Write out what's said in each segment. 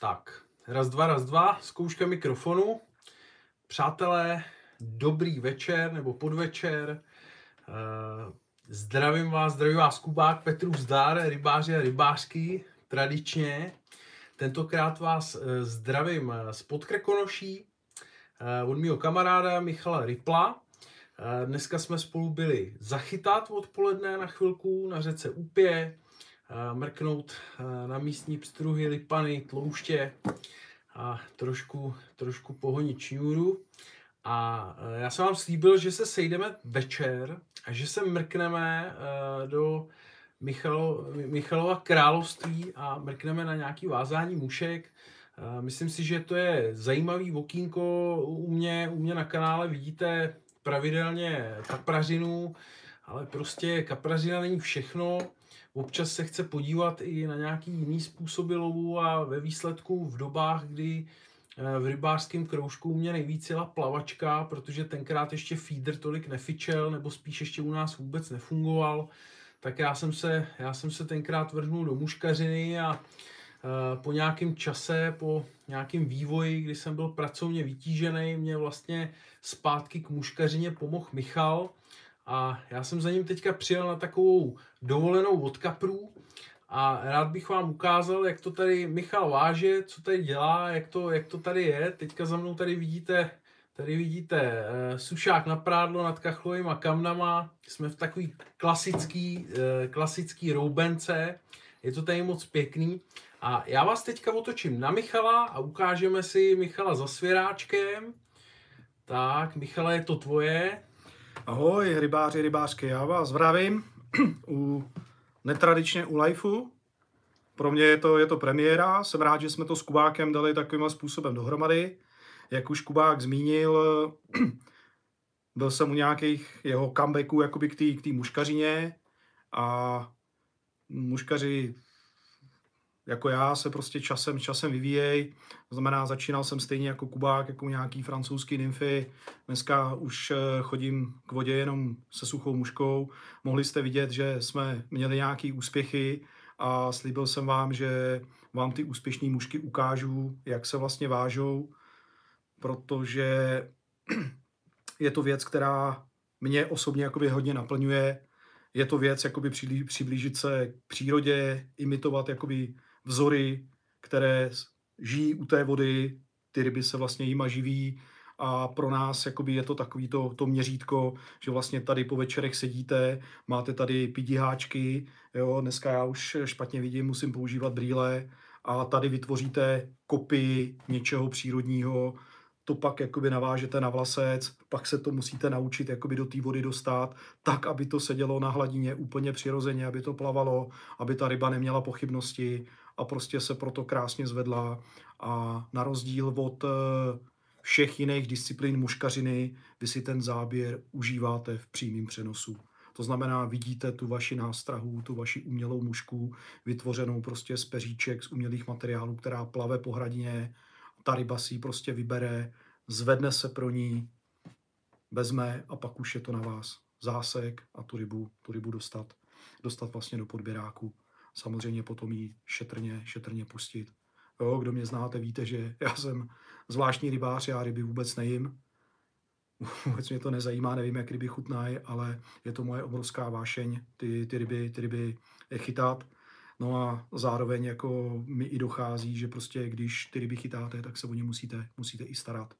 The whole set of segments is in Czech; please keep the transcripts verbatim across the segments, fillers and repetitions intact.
Tak, raz, dva, raz, dva, zkouška mikrofonu. Přátelé, dobrý večer nebo podvečer. Zdravím vás, zdravím vás Kubák, Petrův zdar, rybáři a rybářky, tradičně. Tentokrát vás zdravím z Podkrkonoší od mýho kamaráda Michala Ripla. Dneska jsme spolu byli zachytat odpoledne na chvilku na řece Úpě, mrknout na místní pstruhy, lipany, tlouště a trošku, trošku pohonit šňůru. A já jsem vám slíbil, že se sejdeme večer a že se mrkneme do Michalo, Michalova království a mrkneme na nějaký vázání mušek. Myslím si, že to je zajímavý okýnko. U mě, u mě na kanále vidíte pravidelně kaprařinu, ale prostě kaprařina není všechno. Občas se chce podívat i na nějaký jiný způsoby lovu a ve výsledku v dobách, kdy v rybářském kroužku u mě nejvíc jela plavačka, protože tenkrát ještě feeder tolik nefičel, nebo spíš ještě u nás vůbec nefungoval, tak já jsem se, já jsem se tenkrát vrhnul do muškařiny a po nějakém čase, po nějakém vývoji, kdy jsem byl pracovně vytížený, mě vlastně zpátky k muškařině pomohl Michal a já jsem za ním teďka přijel na takovou dovolenou od kaprů a rád bych vám ukázal, jak to tady Michal váže, co tady dělá, jak to, jak to tady je. Teďka za mnou tady vidíte, tady vidíte uh, sušák na prádlo nad kachlovýma kamnama. Jsme v takový klasický, uh, klasický roubence. Je to tady moc pěkný. A já vás teďka otočím na Michala a ukážeme si Michala za svěráčkem. Tak, Michale, je to tvoje. Ahoj, rybáři, rybářky, já vás zdravím u netradičně u Lifeu. Pro mě je to, je to premiéra, jsem rád, že jsme to s Kubákem dali takovým způsobem dohromady. Jak už Kubák zmínil, byl jsem u nějakých jeho comebacků jakoby k té k té muškařině a muškaři jako já se prostě časem, časem vyvíjejí. To znamená, začínal jsem stejně jako Kubák, jako nějaký francouzský nymfy. Dneska už chodím k vodě jenom se suchou muškou. Mohli jste vidět, že jsme měli nějaké úspěchy a slíbil jsem vám, že vám ty úspěšné mušky ukážu, jak se vlastně vážou, protože je to věc, která mě osobně jakoby hodně naplňuje. Je to věc jakoby přiblížit se k přírodě, imitovat jakoby vzory, které žijí u té vody, ty ryby se vlastně jima živí a pro nás jakoby je to takový to, to měřítko, že vlastně tady po večerech sedíte, máte tady pidiháčky, jo, dneska já už špatně vidím, musím používat brýle a tady vytvoříte kopii něčeho přírodního, to pak jakoby navážete na vlasec, pak se to musíte naučit jakoby do té vody dostat, tak, aby to sedělo na hladině úplně přirozeně, aby to plavalo, aby ta ryba neměla pochybnosti a prostě se proto krásně zvedla. A na rozdíl od všech jiných disciplín muškařiny, vy si ten záběr užíváte v přímém přenosu. To znamená, vidíte tu vaši nástrahu, tu vaši umělou mušku, vytvořenou prostě z peříček, z umělých materiálů, která plave po hradině. Ta ryba si ji prostě vybere, zvedne se pro ní, vezme a pak už je to na vás. Zásek a tu rybu, tu rybu dostat, dostat vlastně do podběráku. Samozřejmě potom ji šetrně, šetrně pustit. Jo, kdo mě znáte, víte, že já jsem zvláštní rybář, já ryby vůbec nejím. Vůbec mě to nezajímá, nevím, jak ryby chutnají, ale je to moje obrovská vášeň, ty, ty, ryby, ty ryby chytat. No a zároveň jako mi i dochází, že prostě když ty ryby chytáte, tak se o ně musíte, musíte i starat.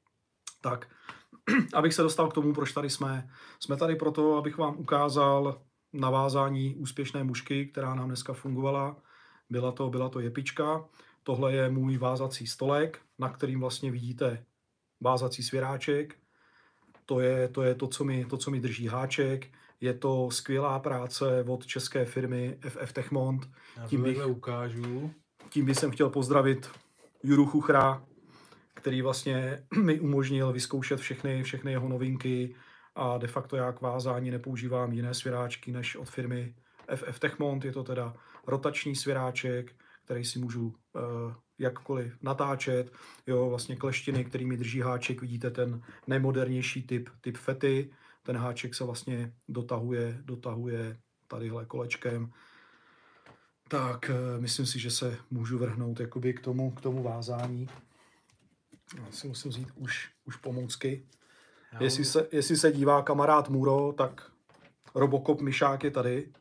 Tak, abych se dostal k tomu, proč tady jsme. Jsme tady proto, abych vám ukázal navázání úspěšné mušky, která nám dneska fungovala. Byla to, byla to jepička. Tohle je můj vázací stolek, na kterým vlastně vidíte vázací svěráček. To je to, je to, co, mi, to co mi drží háček. Je to skvělá práce od české firmy F F Techmont. Tím bych, ukážu. tím bych jsem chtěl pozdravit Juru Chuchra, který vlastně mi umožnil vyzkoušet všechny, všechny jeho novinky a de facto já k vázání nepoužívám jiné svěráčky než od firmy F F Techmont. Je to teda rotační svěráček, který si můžu uh, jakkoliv natáčet. Jo, vlastně kleštiny, který mi drží háček, vidíte ten nejmodernější typ, typ fety. Ten háček se vlastně dotahuje, dotahuje tadyhle kolečkem. tak myslím si, že se můžu vrhnout jakoby k tomu, k tomu vázání. Já si musím vzít už, už pomůcky. Jestli se, jestli se dívá kamarád Muro, tak Robocop myšák je tady.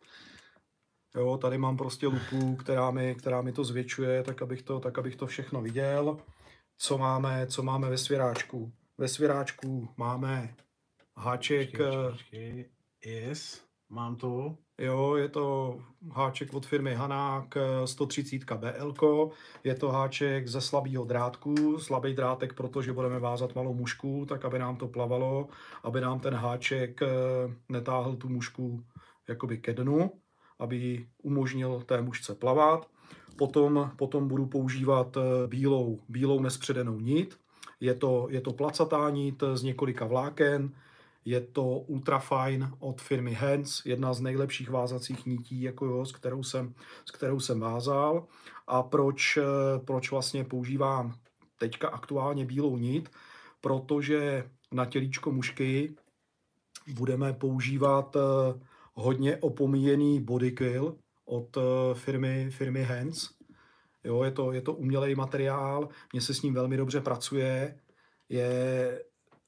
Jo, tady mám prostě lupu, která mi, která mi to zvětšuje, tak abych to, tak abych to všechno viděl. Co máme, co máme ve svěráčku? Ve svěráčku máme háček. Počkej, počkej, počkej. Yes, mám to. Jo, je to háček od firmy Hanák sto třicet B L. Je to háček ze slabého drátku. Slabý drátek, protože budeme vázat malou mušku, tak aby nám to plavalo, aby nám ten háček netáhl tu mušku jakoby ke dnu, aby umožnil té mušce plavat. Potom, potom budu používat bílou, bílou nespředenou nit. Je to, je to placatá nit z několika vláken. Je to Ultrafine od firmy Hands, jedna z nejlepších vázacích nití, jako jo, s, kterou jsem, s kterou jsem vázal. A proč, proč vlastně používám teďka aktuálně bílou nit? Protože na tělíčko mušky budeme používat hodně opomíjený bodyquill od firmy, firmy Hands. Jo, je to, je to umělej materiál, mně se s ním velmi dobře pracuje, je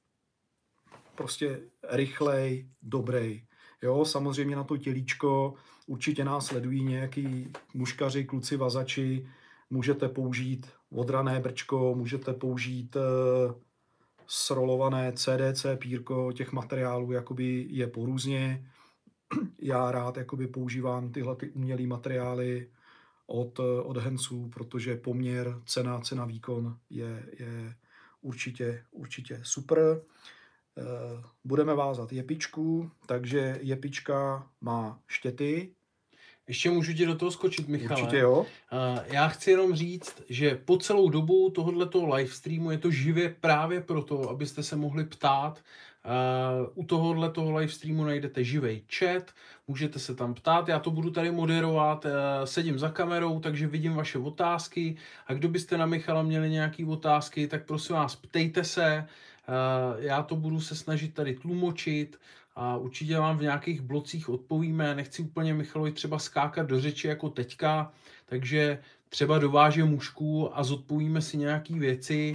prostě rychlej, dobrý. Jo, samozřejmě na to tělíčko určitě nás sledují nějaký muškaři, kluci, vazači, můžete použít odrané brčko, můžete použít uh, srolované C D C pírko, těch materiálů jakoby je porůzně. Já rád jakoby používám tyhle ty umělé materiály od, od Hansů, protože poměr cena, cena výkon je, je určitě, určitě super. Budeme vázat jepičku, takže jepička má štěty. Ještě můžu ti do toho skočit, Michale. Určitě jo. Já chci jenom říct, že po celou dobu tohoto livestreamu je to živě právě proto, abyste se mohli ptát. U tohoto livestreamu najdete živej chat, můžete se tam ptát, já to budu tady moderovat, sedím za kamerou, takže vidím vaše otázky a kdo byste na Michala měli nějaké otázky, tak prosím vás, ptejte se, já to budu se snažit tady tlumočit a určitě vám v nějakých blocích odpovíme. Nechci úplně Michalovi třeba skákat do řeči jako teďka, takže třeba dovážím mušku a zodpovíme si nějaké věci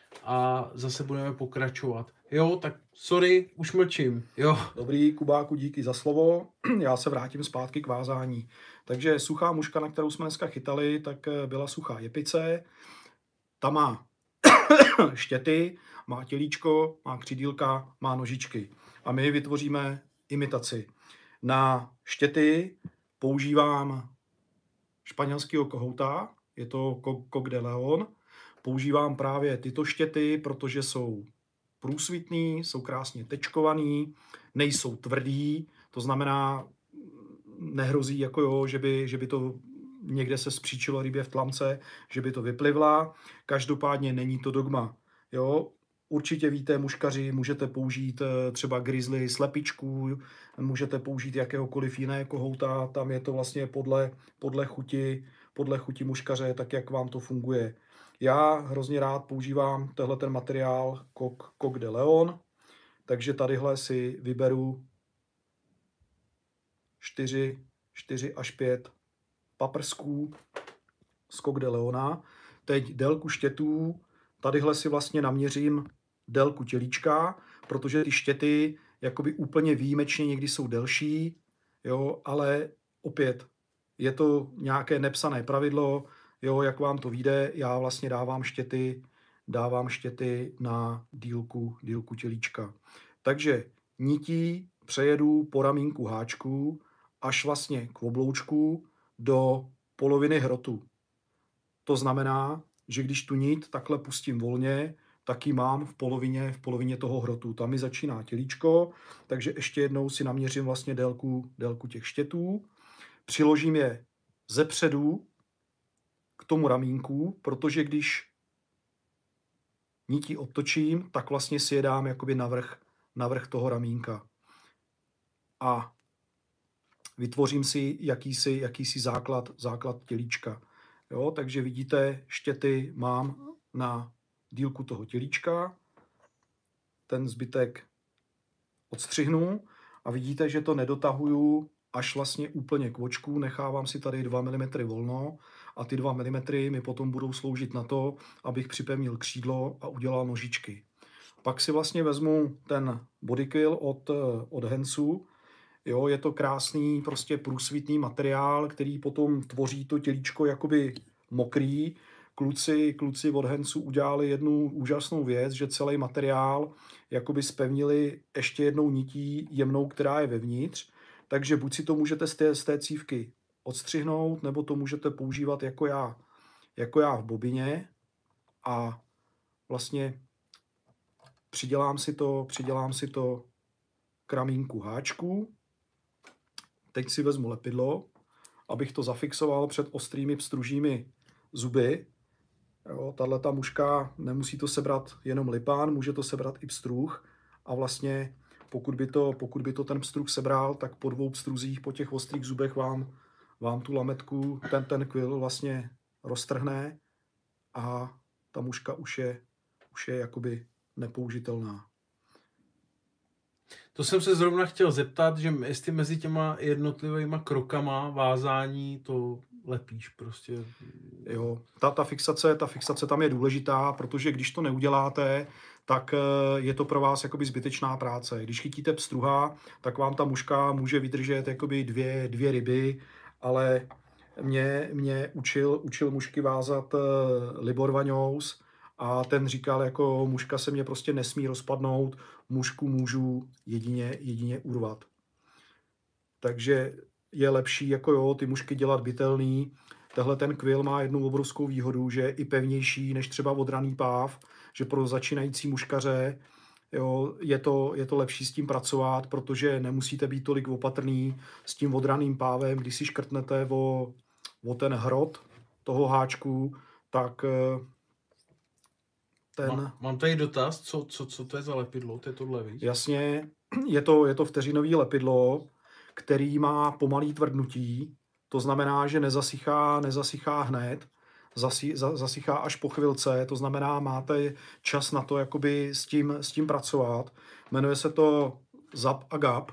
a zase budeme pokračovat. Jo, tak sorry, už mlčím. Jo. Dobrý, Kubáku, díky za slovo. Já se vrátím zpátky k vázání. Takže suchá muška, na kterou jsme dneska chytali, tak byla suchá jepice. Ta má štěty, má tělíčko, má křidílka, má nožičky. A my vytvoříme imitaci. Na štěty používám španělského kohouta, je to Coq de León. Používám právě tyto štěty, protože jsou průsvitný, jsou krásně tečkovaný, nejsou tvrdý, to znamená, nehrozí, jako jo, že by, že by to někde se spříčilo rybě v tlamce, že by to vyplivla. Každopádně není to dogma. Jo? Určitě víte, muškaři, můžete použít třeba grizzly slepičku, můžete použít jakéhokoliv jiného kohouta, tam je to vlastně podle, podle, chuti, podle chuti muškaře, tak jak vám to funguje. Já hrozně rád používám tenhle ten materiál Coq de León, takže tadyhle si vyberu čtyři až pět paprsků z Coq de Leona. Teď délku štětů, tadyhle si vlastně naměřím délku tělíčka, protože ty štěty jakoby úplně výjimečně někdy jsou delší, jo, ale opět je to nějaké nepsané pravidlo, jo, jak vám to vyjde, já vlastně dávám štěty, dávám štěty na dílku, dílku tělíčka. Takže nití přejedu po ramínku háčku až vlastně k obloučku do poloviny hrotu. To znamená, že když tu nit takhle pustím volně, tak ji mám v polovině, v polovině toho hrotu. Tam mi začíná tělíčko, takže ještě jednou si naměřím vlastně délku, délku těch štětů. Přiložím je zepředu k tomu ramínku, protože když nití odtočím, tak vlastně si je dám jakoby navrch, navrch toho ramínka. A vytvořím si jakýsi, jakýsi základ, základ tělíčka. Jo, takže vidíte, štěty mám na dílku toho tělíčka, ten zbytek odstřihnu a vidíte, že to nedotahuju až vlastně úplně k očku, nechávám si tady dva milimetry volno a ty dva milimetry mi potom budou sloužit na to, abych připevnil křídlo a udělal nožičky. Pak si vlastně vezmu ten bodyquill od, od Hansu. Jo, je to krásný, prostě průsvitný materiál, který potom tvoří to tělíčko jakoby mokrý. Kluci, kluci od Hansu udělali jednu úžasnou věc, že celý materiál jakoby spevnili ještě jednou nití jemnou, která je vevnitř. Takže buď si to můžete z té, z té cívky odstřihnout, nebo to můžete používat jako já, jako já v bobině. A vlastně přidělám si to, přidělám si to k ramínku háčku. Teď si vezmu lepidlo, abych to zafixoval před ostrými pstružími zuby. Tato muška nemusí to sebrat jenom lipán, může to sebrat i pstruh. A vlastně pokud by to, pokud by to ten pstruh sebral, tak po dvou pstruzích, po těch ostrých zubech vám, vám tu lametku, ten, ten quill vlastně roztrhne a ta muška už je, už je jakoby nepoužitelná. To jsem se zrovna chtěl zeptat, že jestli mezi těma jednotlivýma krokama vázání to lepíš prostě. Jo, ta, ta, fixace, ta fixace tam je důležitá, protože když to neuděláte, tak je to pro vás jakoby zbytečná práce. Když chytíte pstruha, tak vám ta muška může vydržet jakoby dvě, dvě ryby, ale mě, mě učil, učil mušky vázat Libor Vaňous a ten říkal, jako muška se mě prostě nesmí rozpadnout, mušku můžu jedině, jedině urvat. Takže je lepší jako jo, ty mušky dělat bytelný. Tehle ten quill má jednu obrovskou výhodu, že je i pevnější než třeba odraný páv, že pro začínající muškaře jo, je, to, je to lepší s tím pracovat, protože nemusíte být tolik opatrný s tím odraným pávem. Když si škrtnete o, o ten hrot toho háčku, tak ten... Mám, mám tady dotaz, co, co, co to je za lepidlo? To je tohle, víš? Jasně, je to, je to vteřinový lepidlo, který má pomalý tvrdnutí, to znamená, že nezasychá, nezasychá hned, zasy, za, zasychá až po chvilce, to znamená, máte čas na to, jakoby s tím, s tím pracovat. Jmenuje se to Zap a Gap.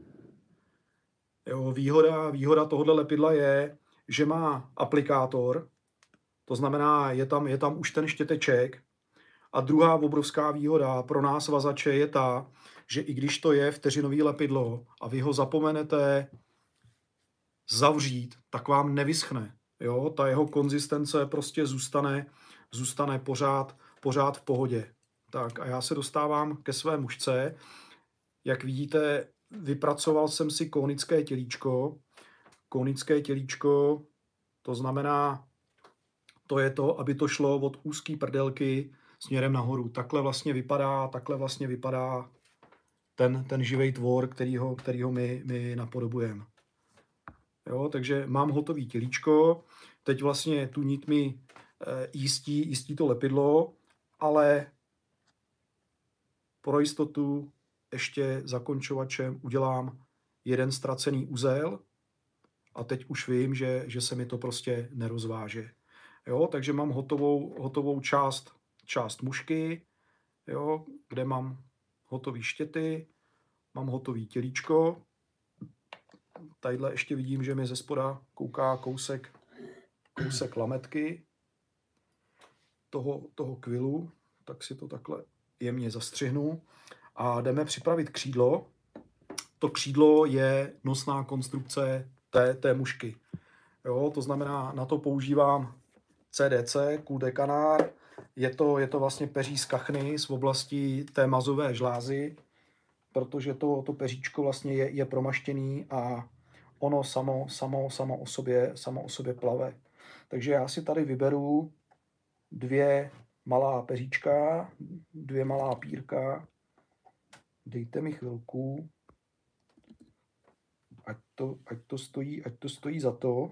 Jo, výhoda, výhoda tohoto lepidla je, že má aplikátor, to znamená, je tam, je tam už ten štěteček. A druhá obrovská výhoda pro nás vazače je ta, že i když to je vteřinový lepidlo a vy ho zapomenete zavřít, tak vám nevyschne. Jo? Ta jeho konzistence prostě zůstane, zůstane pořád, pořád v pohodě. Tak a já se dostávám ke své mušce. Jak vidíte, vypracoval jsem si konické tělíčko. Konické tělíčko, to znamená, to je to, aby to šlo od úzké prdelky směrem nahoru. Takhle vlastně vypadá, takhle vlastně vypadá ten, ten živý tvor, kterýho, kterýho my, my napodobujeme. Jo, takže mám hotový tělíčko, teď vlastně tu nit mi e, jistí, jistí to lepidlo, ale pro jistotu ještě zakončovačem udělám jeden ztracený uzel a teď už vím, že, že se mi to prostě nerozváže. Jo, takže mám hotovou, hotovou část, část mušky, jo, kde mám hotový štěty, mám hotový tělíčko. Tadyhle ještě vidím, že mi ze spoda kouká kousek, kousek lametky toho, toho quillu, tak si to takhle jemně zastřihnu. A jdeme připravit křídlo. To křídlo je nosná konstrukce té, té mušky. Jo, to znamená, na to používám C D C, Cul de Canard. Je to, je to vlastně peří z kachny z oblasti té mazové žlázy, protože to, to peříčko vlastně je, je promaštěný a ono samo, samo, samo, o sobě, samo o sobě plave. Takže já si tady vyberu dvě malá peříčka, dvě malá pírka. Dejte mi chvilku, ať to, ať to, stojí, ať to stojí za to.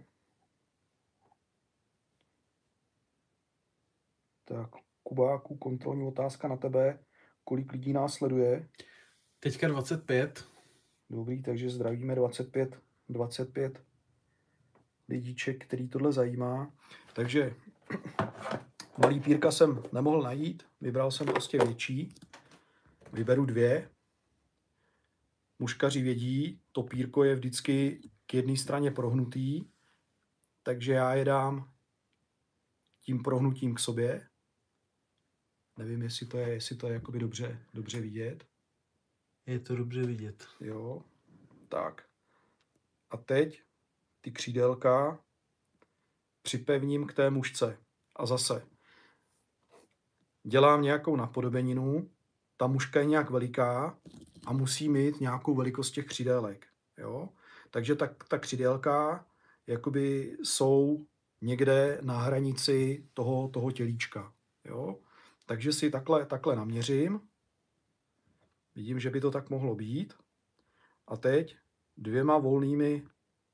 Tak, Kubáku, kontrolní otázka na tebe. Kolik lidí nás sleduje? Teďka dvacet pět. Dobrý, takže zdravíme dvacet pět, dvacet pět lidíček, který tohle zajímá. Takže malý pírka jsem nemohl najít, vybral jsem prostě větší. Vyberu dvě. Muškaři vědí, to pírko je vždycky k jedné straně prohnutý, takže já je dám tím prohnutím k sobě. Nevím, jestli to je, jestli to je jakoby dobře, dobře vidět. Je to dobře vidět. Jo, tak. A teď ty křídelka připevním k té mušce. A zase dělám nějakou napodobeninu, ta muška je nějak veliká a musí mít nějakou velikost těch křídélek. Jo? Takže ta, ta křídélka jakoby jsou někde na hranici toho, toho tělíčka. Jo? Takže si takhle, takhle naměřím. Vidím, že by to tak mohlo být. A teď dvěma volnými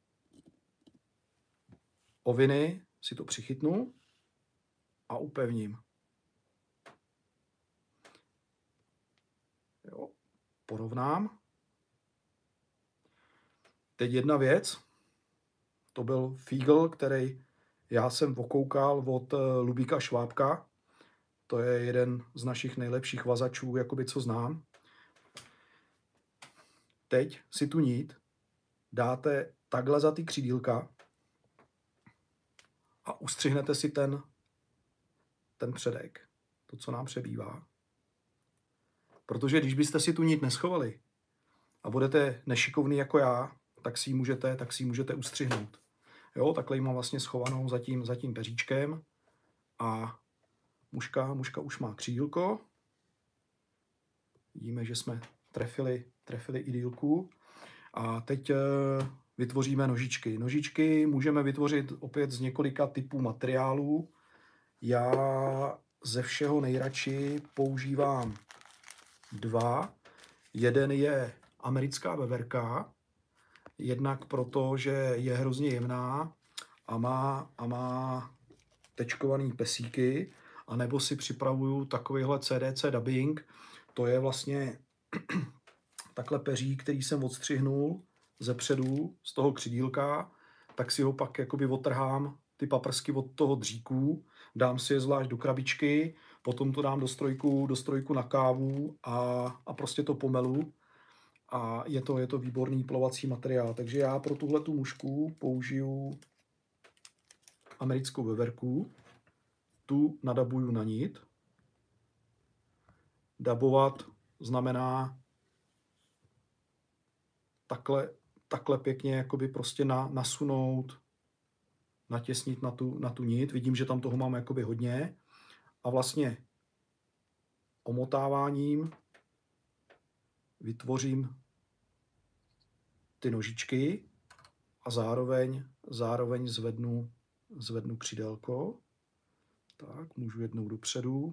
oviny si to přichytnu a upevním. Jo, porovnám. Teď jedna věc. To byl fígl, který já jsem okoukal od Lubíka Švábka. To je jeden z našich nejlepších vazačů, jakoby co znám. Teď si tu nit dáte takhle za ty křídílka a ustřihnete si ten, ten předek, to, co nám přebývá. Protože když byste si tu nit neschovali a budete nešikovný jako já, tak si ji můžete, tak si ji můžete ustřihnout. Jo, takhle ji mám vlastně schovanou za tím, za tím peříčkem a muška, muška už má křídílko. Vidíme, že jsme trefili, trefili i dílku. A teď vytvoříme nožičky. Nožičky můžeme vytvořit opět z několika typů materiálů. Já ze všeho nejradši používám dva. Jeden je americká veverka, jednak proto, že je hrozně jemná a má, a má tečkovaný pesíky, anebo si připravuju takovýhle C D C dubbing. To je vlastně takhle peří, který jsem odstřihnul ze předu, z toho křidílka, tak si ho pak jakoby otrhám ty paprsky od toho dříku, dám si je zvlášť do krabičky, potom to dám do strojku, do strojku na kávu a, a prostě to pomelu. A je to, je to výborný plovací materiál. Takže já pro tuhle tu mušku použiju americkou veverku. Tu nadabuju na nit. Dabovat znamená takhle, takhle pěkně jakoby prostě na, nasunout, natěsnit na tu, na tu nit. Vidím, že tam toho mám jakoby hodně. A vlastně omotáváním vytvořím ty nožičky a zároveň, zároveň zvednu, zvednu křídelko. Tak, můžu jednou dopředu.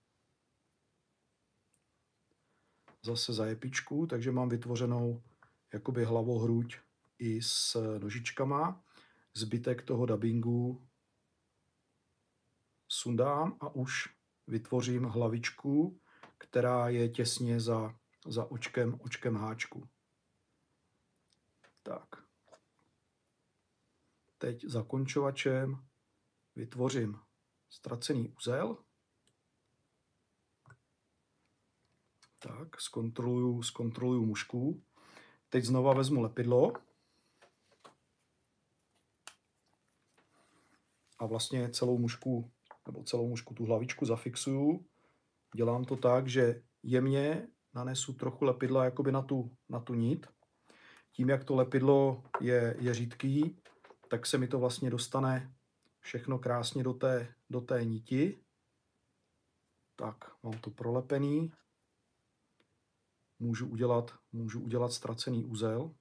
Zase za jepičku, takže mám vytvořenou jakoby hlavohruď i s nožičkama. Zbytek toho dabingu sundám a už vytvořím hlavičku, která je těsně za, za očkem, očkem háčku. Tak. Teď zakončovačem vytvořím ztracený uzel. Tak, zkontroluju, zkontroluju mušku. Teď znova vezmu lepidlo. A vlastně celou mušku, nebo celou mušku tu hlavičku zafixuju. Dělám to tak, že jemně nanesu trochu lepidla jakoby na tu, na tu nit. Tím, jak to lepidlo je, je řídký, tak se mi to vlastně dostane všechno krásně do té, do té niti. Tak, mám to prolepený. Můžu udělat, můžu udělat ztracený uzel.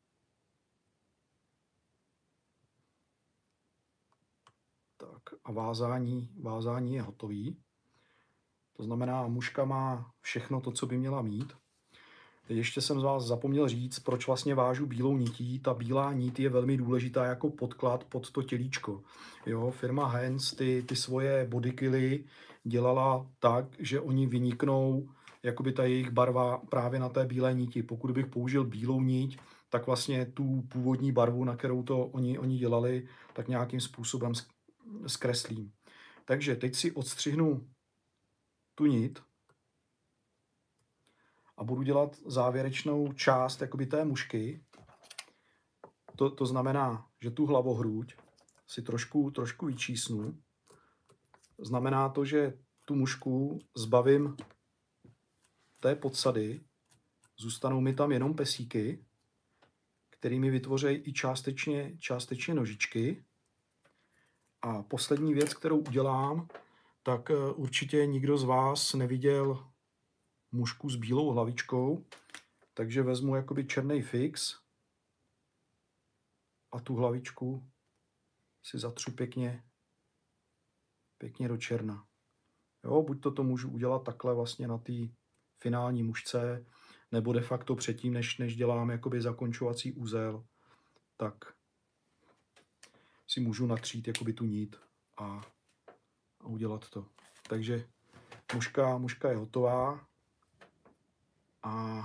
Tak a vázání, vázání je hotový. To znamená, muška má všechno to, co by měla mít. Teď ještě jsem z vás zapomněl říct, proč vlastně vážu bílou nití. Ta bílá nit je velmi důležitá jako podklad pod to tělíčko. Jo, firma Hans ty, ty svoje bodykily dělala tak, že oni vyniknou jakoby ta jejich barva právě na té bílé niti. Pokud bych použil bílou niť, tak vlastně tu původní barvu, na kterou to oni, oni dělali, tak nějakým způsobem zkreslím. Takže teď si odstřihnu tu nit a budu dělat závěrečnou část jakoby té mušky. To, to znamená, že tu hlavohrůď si trošku, trošku vyčísnu. Znamená to, že tu mušku zbavím té podsady, zůstanou mi tam jenom pesíky, kterými vytvoří i částečně, částečně nožičky. A poslední věc, kterou udělám, tak určitě nikdo z vás neviděl mušku s bílou hlavičkou, takže vezmu jakoby černý fix a tu hlavičku si zatřu pěkně, pěkně do černa. Jo, buď to, to můžu udělat takhle vlastně na té finální mušce, nebo de facto předtím, než, než dělám jakoby zakončovací úzel, tak si můžu natřít jakoby tu nit a, a udělat to. Takže muška, muška je hotová a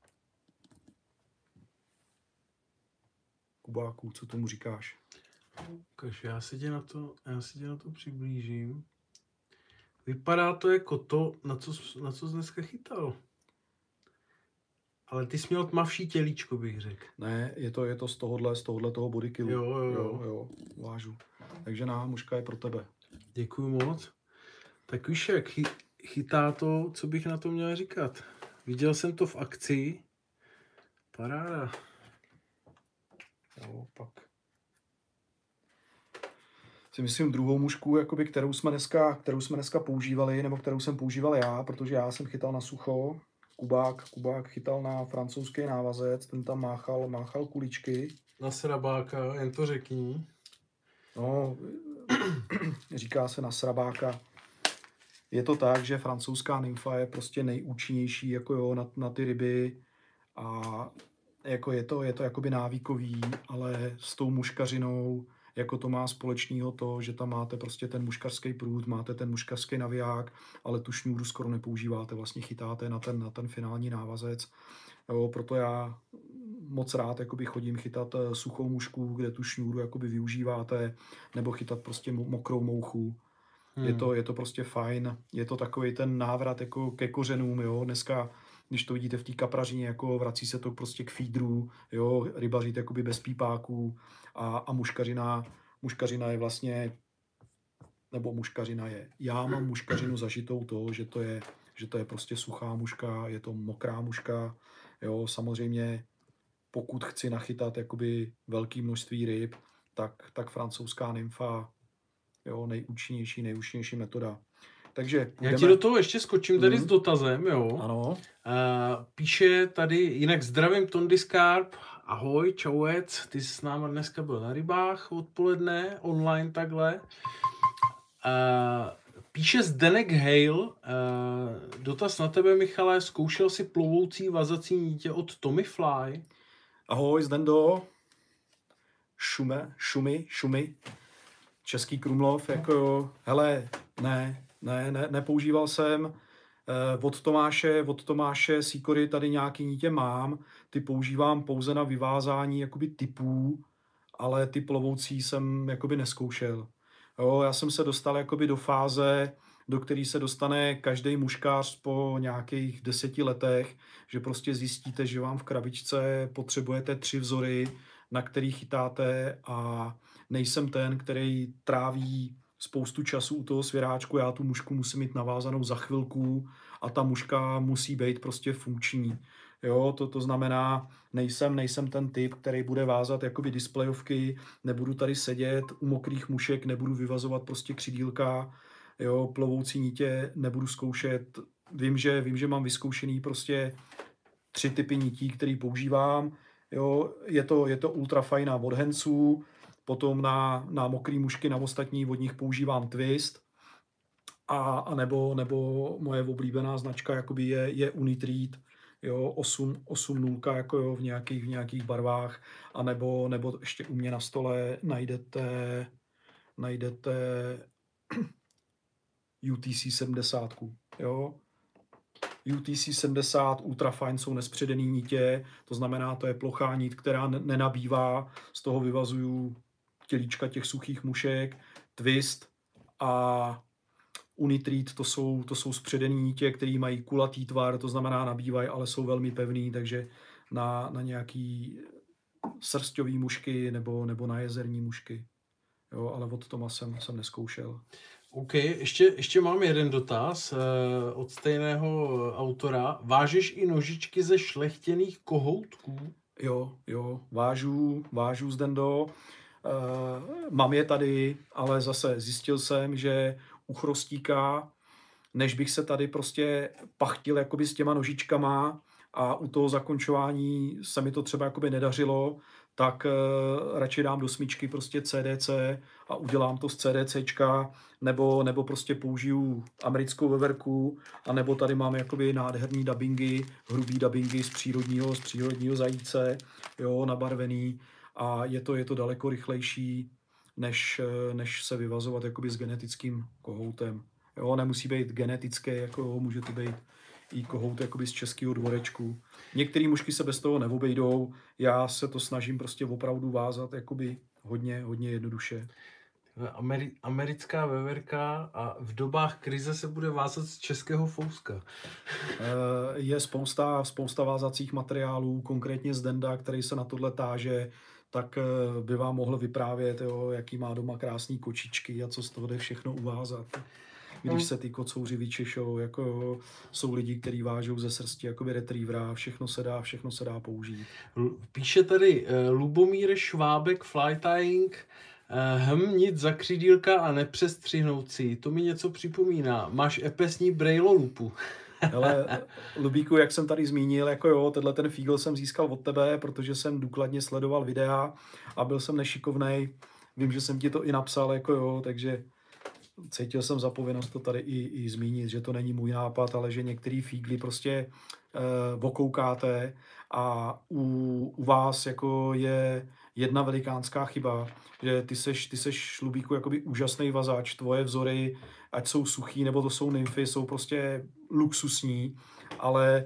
Kubáku, co tomu říkáš? Ukaž, já si tě na to, já si tě na to přiblížím. Vypadá to jako to, na co, na co jsi dneska chytal. Ale ty jsi měl tmavší tělíčko, bych řekl. Ne, je to, je to z tohohle, z tohohle toho bodykillu. Jo, jo, jo. jo, jo, vážu. Takže na muška je pro tebe. Děkuju moc. Tak víš, jak chy, chytá to, co bych na to měl říkat. Viděl jsem to v akci. Paráda. Jo, pak. Si myslím druhou mušku, jakoby, kterou, jsme dneska, kterou jsme dneska používali, nebo kterou jsem používal já, protože já jsem chytal na sucho. Kubák, Kubák chytal na francouzský návazec, ten tam máchal, máchal kuličky. Na srabáka, jen to řekni. No, říká se na srabáka. Je to tak, že francouzská nymfa je prostě nejúčinnější jako jo, na, na ty ryby a jako je to, je to jakoby návykový, ale s tou muškařinou jako to má společného to, že tam máte prostě ten muškařský prut, máte ten muškařský naviják, ale tu šňůru skoro nepoužíváte, vlastně chytáte na ten, na ten finální návazec. Jo, proto já moc rád jakoby chodím chytat suchou mušku, kde tu šňůru jakoby využíváte, nebo chytat prostě mokrou mouchu. Hmm. Je to, je to prostě fajn, je to takový ten návrat jako ke kořenům, jo, dneska, když to vidíte v té kaprařině, jako vrací se to prostě k feedru, jo, rybařit jakoby bez pípáků a, a muškařina, muškařina je vlastně, nebo muškařina je, já mám muškařinu zažitou to, že to je, že to je prostě suchá muška, je to mokrá muška, jo, samozřejmě pokud chci nachytat jakoby velké množství ryb, tak, tak francouzská nymfa, jo, nejúčinnější, nejúčinnější metoda. Takže půjdeme... Já ti do toho ještě skočím tady mm. s dotazem, jo. Ano. Uh, píše tady, jinak zdravím Tondiscarp, ahoj, čauec, ty jsi s náma dneska byl na rybách odpoledne, online takhle. Uh, píše Zdenek Hale, uh, dotaz na tebe, Michale, zkoušel jsi plovoucí vazací nítě od Tommy Fly? Ahoj, Zdendo. Šume, šumy, šumy. Český Krumlov, jako jo, hele, ne, ne, ne, nepoužíval jsem. Od Tomáše, od Tomáše Sikory tady nějaký nítě mám, ty používám pouze na vyvázání jakoby typů, ale ty plovoucí jsem jakoby neskoušel. Jo, já jsem se dostal jakoby do fáze, do které se dostane každý muškář po nějakých deseti letech, že prostě zjistíte, že vám v krabičce potřebujete tři vzory, na který chytáte a nejsem ten, který tráví spoustu času u toho svěráčku, já tu mušku musím mít navázanou za chvilku a ta muška musí být prostě funkční. Jo, to, to znamená, nejsem, nejsem ten typ, který bude vázat jakoby displejovky, nebudu tady sedět u mokrých mušek, nebudu vyvazovat prostě křidílka, jo, plovoucí nitě nebudu zkoušet. Vím, že, vím, že mám vyzkoušený prostě tři typy nití, který používám. Jo, je to, je to ultra fajná od Hensů, potom na, na mokrý mušky, na ostatní od nich používám Twist, a, a nebo, nebo moje oblíbená značka jakoby je, je Unitreat, jo, osm nula jako jo, v nějakých, v nějakých barvách, a nebo, nebo ještě u mě na stole najdete, najdete U T C sedmdesát, jo. U T C sedmdesát Ultrafine jsou nespředený nitě, to znamená, to je plochá nit, která nenabývá, z toho vyvazuju tělíčka těch suchých mušek. Twist a Unitreat, to jsou, to jsou spředený nitě, které mají kulatý tvar, to znamená nabývají, ale jsou velmi pevný, takže na, na nějaký srstový mušky nebo, nebo na jezerní mušky. Jo, ale od Toma jsem, jsem neskoušel. OK, ještě, ještě mám jeden dotaz uh, od stejného autora. Vážeš i nožičky ze šlechtěných kohoutků? Jo, jo, vážu, vážu z Dendo. Uh, mám je tady, ale zase zjistil jsem, že u chrostíka, než bych se tady prostě pachtil jakoby s těma nožičkama a u toho zakončování se mi to třeba jakoby nedařilo, tak uh, radši dám do smyčky prostě C D C a udělám to z CDCčka, nebo, nebo prostě použiju americkou veverku, a nebo tady mám jakoby nádherný dabingy, hrubý dabingy z přírodního, z přírodního zajíce, jo, nabarvený, a je to, je to daleko rychlejší, než, než se vyvazovat jakoby s genetickým kohoutem. Jo, nemusí být genetické, jako může to být i kohout jakoby z českého dvorečku. Některé mušky se bez toho neobejdou, já se to snažím prostě opravdu vázat jakoby hodně, hodně jednoduše. Ameri- americká veverka a v dobách krize se bude vázat z českého fouska. Je spousta, spousta vázacích materiálů, konkrétně z Denda, který se na tohle táže, tak by vám mohl vyprávět, jo, jaký má doma krásný kočičky a co z toho jde všechno uvázat. Když se ty kocouři vyčešou, jako jsou lidi, kteří vážou ze srsti jakoby retrievera, všechno se dá, všechno se dá použít. Píše tady uh, Lubomír Švábek Flytying, uh, hm, nic za křídílka a nepřestřihnout si. To mi něco připomíná. Máš epesní Braille lupu. Hele, Lubíku, jak jsem tady zmínil, jako jo, tenhle ten fígl jsem získal od tebe, protože jsem důkladně sledoval videa a byl jsem nešikovnej. Vím, že jsem ti to i napsal, jako jo, takže cítil jsem za povinnost to tady i, i zmínit, že to není můj nápad, ale že některý fígly prostě e, okoukáte a u, u vás jako je jedna velikánská chyba, že ty seš, ty seš Lubíku, jakoby úžasný vazač, tvoje vzory, ať jsou suchý, nebo to jsou nymfy, jsou prostě luxusní, ale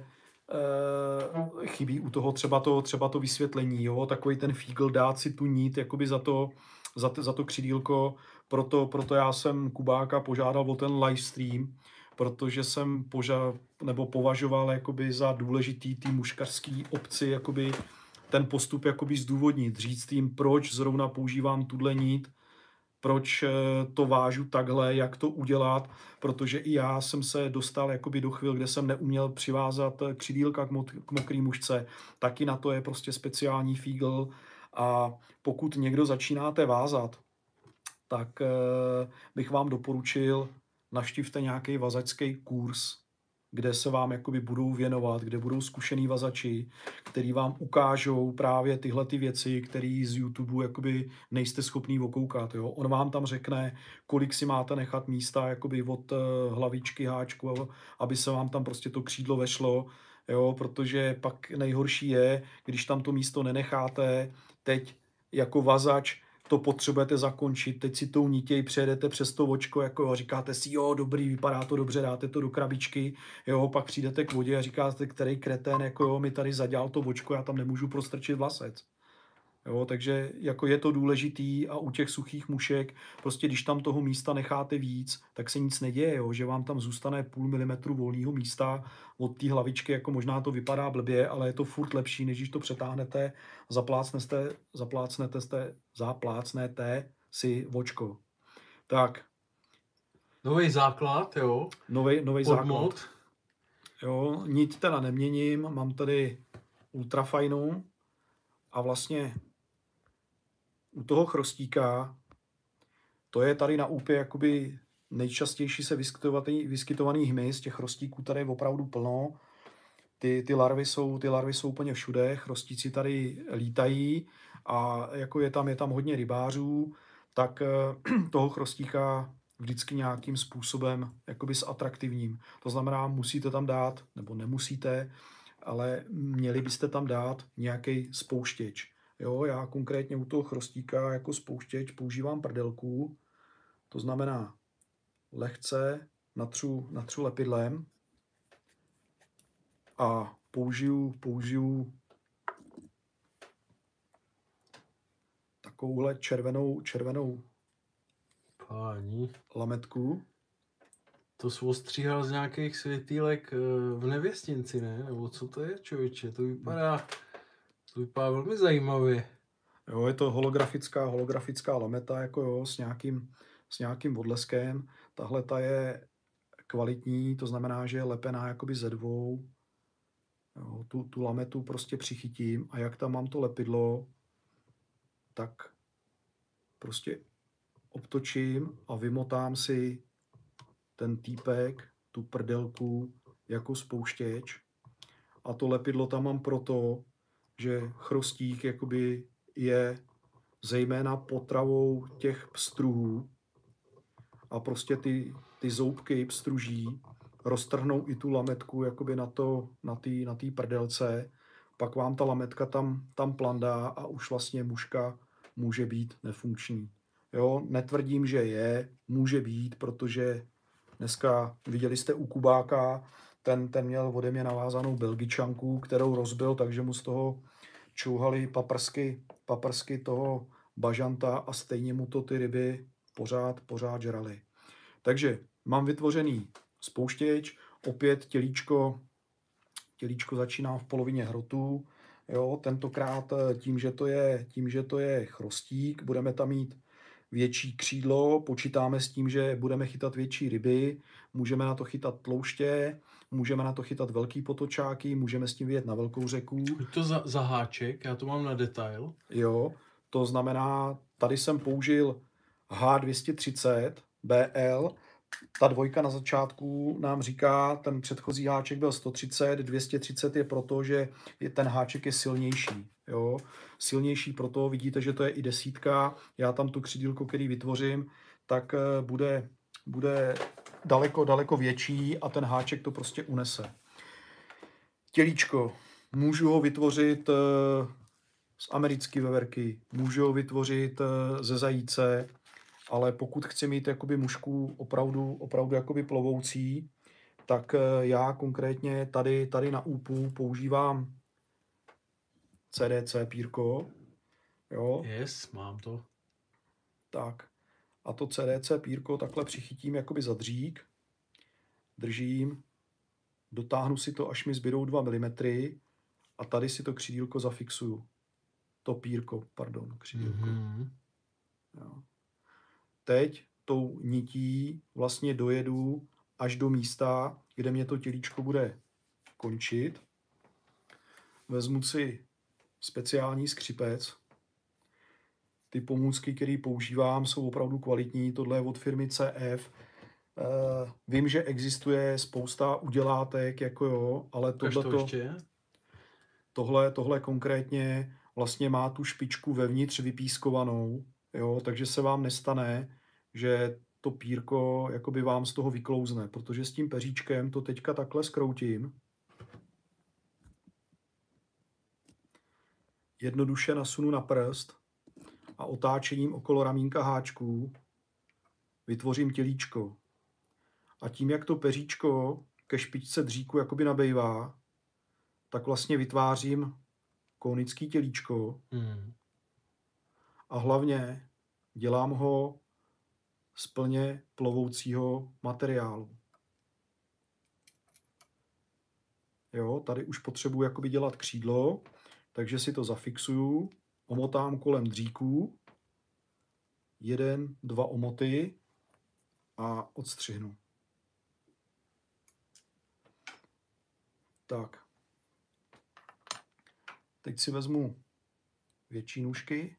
e, chybí u toho třeba to, třeba to vysvětlení, jo, takový ten fígl dát si tu nit jakoby za to, za, za to křídílko, proto, proto já jsem Kubáka požádal o ten livestream, protože jsem poža, nebo považoval jakoby za důležitý tý muškařský obci jakoby ten postup jakoby zdůvodnit, říct jim, proč zrovna používám tuhle nit, proč to vážu takhle, jak to udělat, protože i já jsem se dostal jakoby do chvíle, kde jsem neuměl přivázat křidílka k, mo- k mokrý mušce, taky na to je prostě speciální fígl, a pokud někdo začínáte vázat, tak bych vám doporučil, navštivte nějaký vazačský kurz, kde se vám jakoby budou věnovat, kde budou zkušený vazači, který vám ukážou právě tyhle ty věci, které z YouTube jakoby nejste schopný okoukat. Jo? On vám tam řekne, kolik si máte nechat místa jakoby od hlavičky, háčku, aby se vám tam prostě to křídlo vešlo, jo? Protože pak nejhorší je, když tam to místo nenecháte, teď jako vazač to potřebujete zakončit, teď si tou nitěj přejedete přes to očko, jako a říkáte si, jo, dobrý, vypadá to dobře, dáte to do krabičky, jo, pak přijdete k vodě a říkáte, který kretén, jako jo, mi tady zadělal to očko, já tam nemůžu prostrčit vlasec. Jo, takže jako je to důležitý, a u těch suchých mušek, prostě když tam toho místa necháte víc, tak se nic neděje, jo, že vám tam zůstane půl milimetru volného místa od té hlavičky, jako možná to vypadá blbě, ale je to furt lepší, než když to přetáhnete, zaplácnete, zaplácnete, jste, zaplácnete si vočko. Tak. Nový základ, jo. Nový, nový základ. Jo, nit teda neměním, mám tady ultrafajnu a vlastně u toho chrostíka, to je tady na úpě jakoby nejčastější se vyskytovaný, vyskytovaný hmyz, těch chrostíků tady je opravdu plno. Ty, ty, larvy jsou, ty larvy jsou úplně všude, chrostíci tady lítají a jako je tam, je tam hodně rybářů, tak toho chrostíka vždycky nějakým způsobem jakoby zatraktivním. To znamená, musíte tam dát, nebo nemusíte, ale měli byste tam dát nějaký spouštěč. Jo, já konkrétně u toho chrostíka jako spouštěč používám prdelku, to znamená lehce natřu, natřu lepidlem a použiju, použiju takovouhle červenou, červenou Páni. lametku. To jsi ostříhal z nějakých světýlek v Nevěstinci, ne? Nebo co to je, člověče? To vypadá, to vypadá velmi zajímavě. Jo, je to holografická, holografická lameta jako jo, s nějakým, s nějakým odleskem. Tahle ta je kvalitní, to znamená, že je lepená jakoby ze dvou. Jo, tu, tu lametu prostě přichytím a jak tam mám to lepidlo, tak prostě obtočím a vymotám si ten týpek, tu prdelku jako spouštěč. A to lepidlo tam mám proto, že chrostík jakoby je zejména potravou těch pstruhů a prostě ty, ty zoubky pstruží roztrhnou i tu lametku jakoby na to, na té na té prdelce, pak vám ta lametka tam, tam plandá a už vlastně muška může být nefunkční. Jo, netvrdím, že je, může být, protože dneska viděli jste u Kubáka, ten, ten měl ode mě navázanou belgičanku, kterou rozbil, takže mu z toho čouhali paprsky, paprsky toho bažanta a stejně mu to ty ryby pořád, pořád žrali. Takže mám vytvořený spouštěč, opět tělíčko, tělíčko začíná v polovině hrotu, jo, tentokrát tím, že to je, tím, že to je chrostík, budeme tam mít větší křídlo, počítáme s tím, že budeme chytat větší ryby, můžeme na to chytat tlouště, můžeme na to chytat velký potočáky, můžeme s tím vyjet na velkou řeku. Pojď to za, za háček, já to mám na detail. Jo, to znamená, tady jsem použil H dvě stě třicet B L, ta dvojka na začátku nám říká, ten předchozí háček byl sto třicet, dvě stě třicet je proto, že je, ten háček je silnější. Jo? Silnější proto, vidíte, že to je i desítka, já tam tu křidílko, který vytvořím, tak bude, bude daleko, daleko větší a ten háček to prostě unese. Tělíčko, můžu ho vytvořit z americké veverky, můžu ho vytvořit ze zajíce, ale pokud chci mít jakoby mušku opravdu, opravdu jakoby plovoucí, tak já konkrétně tady, tady na úpu používám C D C pírko. Jo. Yes, mám to. Tak. A to C D C pírko takhle přichytím jakoby za dřík, držím, dotáhnu si to, až mi zbydou dva milimetry a tady si to křidílko zafixuju. To pírko, pardon, křidílko. Mm-hmm. Jo. Teď tou nití vlastně dojedu až do místa, kde mě to tělíčko bude končit. Vezmu si speciální skřipec. Ty pomůcky, které používám, jsou opravdu kvalitní. Tohle je od firmy C F. Uh, vím, že existuje spousta udělátek, jako jo, ale tohleto, tohle, tohle konkrétně vlastně má tu špičku vevnitř vypískovanou, jo, takže se vám nestane, že to pírko jakoby vám z toho vyklouzne, protože s tím peříčkem to teďka takhle zkroutím. Jednoduše nasunu na prst a otáčením okolo ramínka háčků vytvořím tělíčko. A tím, jak to peříčko ke špičce dříku jakoby nabejvá, tak vlastně vytvářím konický tělíčko. Hmm. A hlavně dělám ho z plně plovoucího materiálu. Jo, tady už potřebuji jakoby dělat křídlo, takže si to zafixuju, omotám kolem dříků, jeden, dva omoty a odstřihnu. Tak. Teď si vezmu větší nůžky,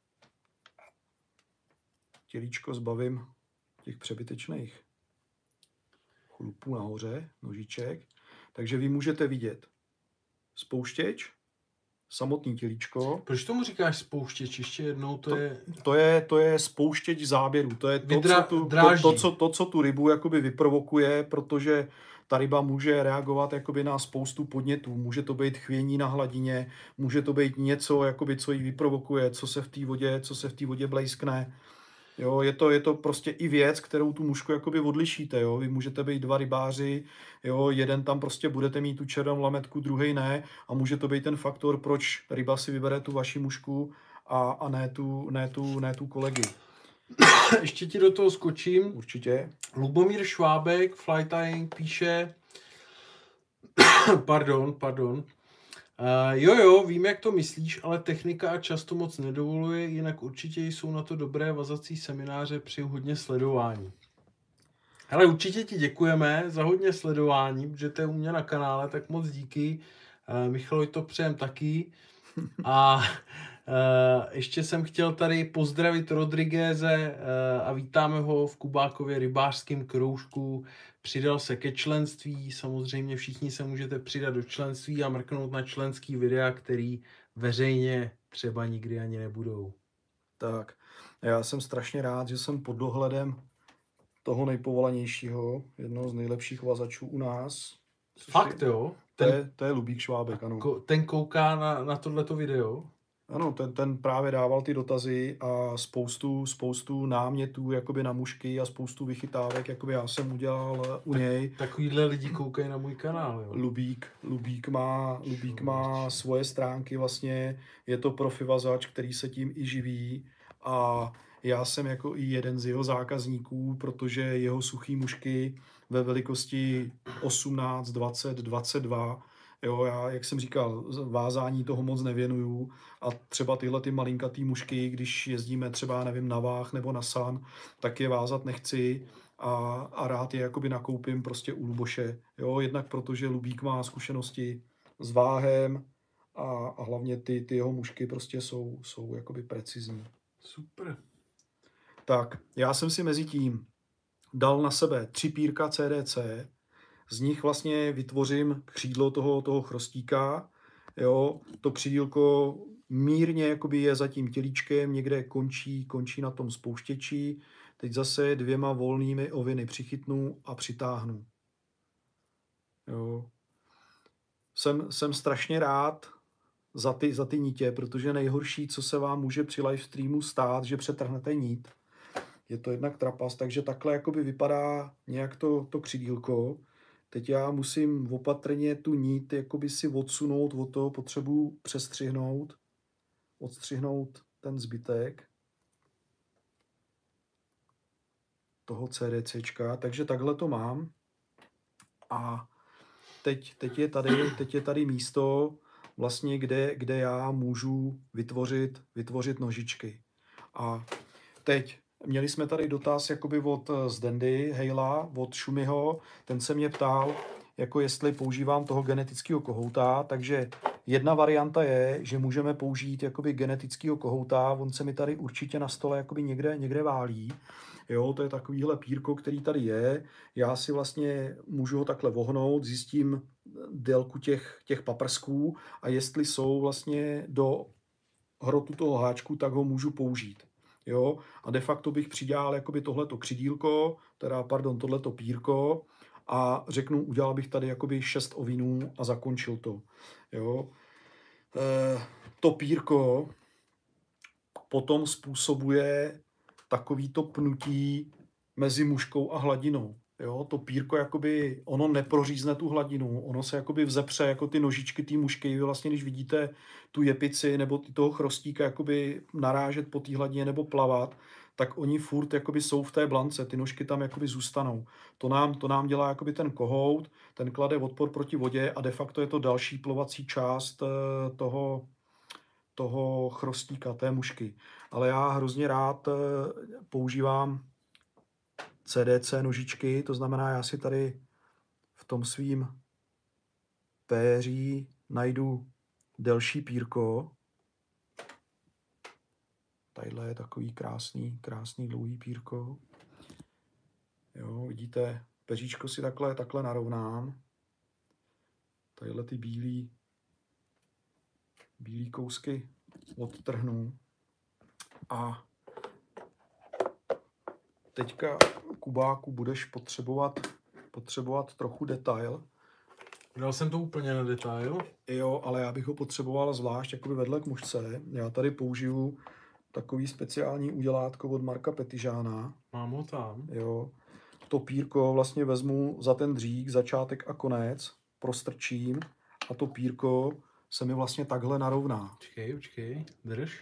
tělíčko zbavím těch přebytečných chlupů nahoře, nožiček. Takže vy můžete vidět spouštěč, samotný tělíčko. Proč tomu říkáš spouštěč? Ještě jednou to, to je... To je, to je spouštěč záběru. To je to, Vydra- co tu, to, to, co, to, co tu rybu jakoby vyprovokuje, protože ta ryba může reagovat jakoby na spoustu podnětů. Může to být chvění na hladině, může to být něco, jakoby, co ji vyprovokuje, co se v té vodě, co se v té vodě blejskne. Jo, je to, je to prostě i věc, kterou tu mušku jakoby odlišíte. Jo. Vy můžete být dva rybáři, jo, jeden tam prostě budete mít tu černou lametku, druhý ne, a může to být ten faktor, proč ryba si vybere tu vaši mušku a, a ne, tu, ne, tu, ne tu kolegy. Ještě ti do toho skočím. Určitě. Lubomír Švábek, Fly Tying, píše, pardon, pardon, Uh, jo, jo, vím, jak to myslíš, ale technika často moc nedovoluje, jinak určitě jsou na to dobré vazací semináře při hodně sledování. Ale určitě ti děkujeme za hodně sledování, protože to je u mě na kanále, tak moc díky. Uh, Michalovi to přejem taky. A uh, ještě jsem chtěl tady pozdravit Rodrigueze uh, a vítáme ho v Kubákově rybářském kroužku. Přidal se ke členství, samozřejmě všichni se můžete přidat do členství a mrknout na členský videa, který veřejně třeba nikdy ani nebudou. Tak, já jsem strašně rád, že jsem pod dohledem toho nejpovolanějšího, jednoho z nejlepších vazačů u nás. Fakt je, jo? Ten, to, je, to je Lubík Švábek, ano. Ko, ten kouká na, na tohleto video? Ano, ten, ten právě dával ty dotazy a spoustu, spoustu námětů jakoby na mušky a spoustu vychytávek, jakoby já jsem udělal u tak, něj. Takovýhle lidi koukají na můj kanál, jo? Lubík, Lubík má, Lubík má svoje stránky, vlastně je to profi vazač, který se tím i živí a já jsem jako i jeden z jeho zákazníků, protože jeho suchý mušky ve velikosti osmnáct, dvacet, dvacet dva, jo, já, jak jsem říkal, vázání toho moc nevěnuju a třeba tyhle ty malinkatý mušky, když jezdíme třeba, nevím, na váh nebo na san, tak je vázat nechci a, a rád je jakoby nakoupím prostě u Luboše, jo, jednak protože Lubík má zkušenosti s váhem a, a hlavně ty, ty jeho mušky prostě jsou, jsou jakoby precizní. Super. Tak, já jsem si mezi tím dal na sebe tři pírka C D C, z nich vlastně vytvořím křídlo toho, toho chrostíka, jo, to křídílko mírně jakoby je za tím tělíčkem, někde končí, končí na tom spouštěči, teď zase dvěma volnými oviny přichytnu a přitáhnu. Jo. Jsem, jsem strašně rád za ty, za ty nitě, protože nejhorší, co se vám může při live streamu stát, že přetrhnete nit. Je to jednak trapas, takže takhle jakoby vypadá nějak to, to křídílko. Teď já musím opatrně tu nit jakoby si odsunout od toho, potřebuji přestřihnout, odstřihnout ten zbytek toho CDCčka, takže takhle to mám. A teď, teď, je, tady, teď je tady místo, vlastně, kde, kde já můžu vytvořit, vytvořit nožičky. A teď měli jsme tady dotaz jakoby od Zdendy Hejla, od Šumiho, ten se mě ptal, jako jestli používám toho genetického kohouta, takže jedna varianta je, že můžeme použít jakoby genetického kohouta, on se mi tady určitě na stole jakoby někde, někde válí. Jo, to je takovýhle pírko, který tady je. Já si vlastně můžu ho takhle vohnout, zjistím délku těch, těch paprsků a jestli jsou vlastně do hrotu toho háčku, tak ho můžu použít. Jo, a de facto bych přidělal jakoby tohleto křidílko, teda pardon, tohleto pírko a řeknu, udělal bych tady jakoby šest ovinů a zakončil to. Jo. E, to pírko potom způsobuje takovýto pnutí mezi muškou a hladinou. Jo, to pírko jakoby, ono neprořízne tu hladinu, ono se jakoby vzepře jako ty nožičky té mušky. Vy vlastně, když vidíte tu jepici nebo toho chrostíka jakoby narážet po té hladině nebo plavat, tak oni furt jakoby jsou v té blance, ty nožky tam jakoby zůstanou. To nám, to nám dělá jakoby ten kohout, ten klade odpor proti vodě a de facto je to další plovací část toho, toho chrostíka, té mušky. Ale já hrozně rád používám C D C nožičky, to znamená, já si tady v tom svým péří najdu delší pírko. Tadyhle je takový krásný, krásný dlouhý pírko. Jo, vidíte, peříčko si takhle, takhle narovnám. Tadyhle ty bílý, bílý kousky odtrhnu. A teďka, Kubáku, budeš potřebovat, potřebovat trochu detail. Dal jsem to úplně na detail. Jo, ale já bych ho potřeboval zvlášť jakoby vedle k mužce. Já tady použiju takový speciální udělátko od Marka Petižána. Mám ho tam. Jo. To pírko vlastně vezmu za ten dřík, začátek a konec, prostrčím a to pírko se mi vlastně takhle narovná. Počkej, počkej, drž.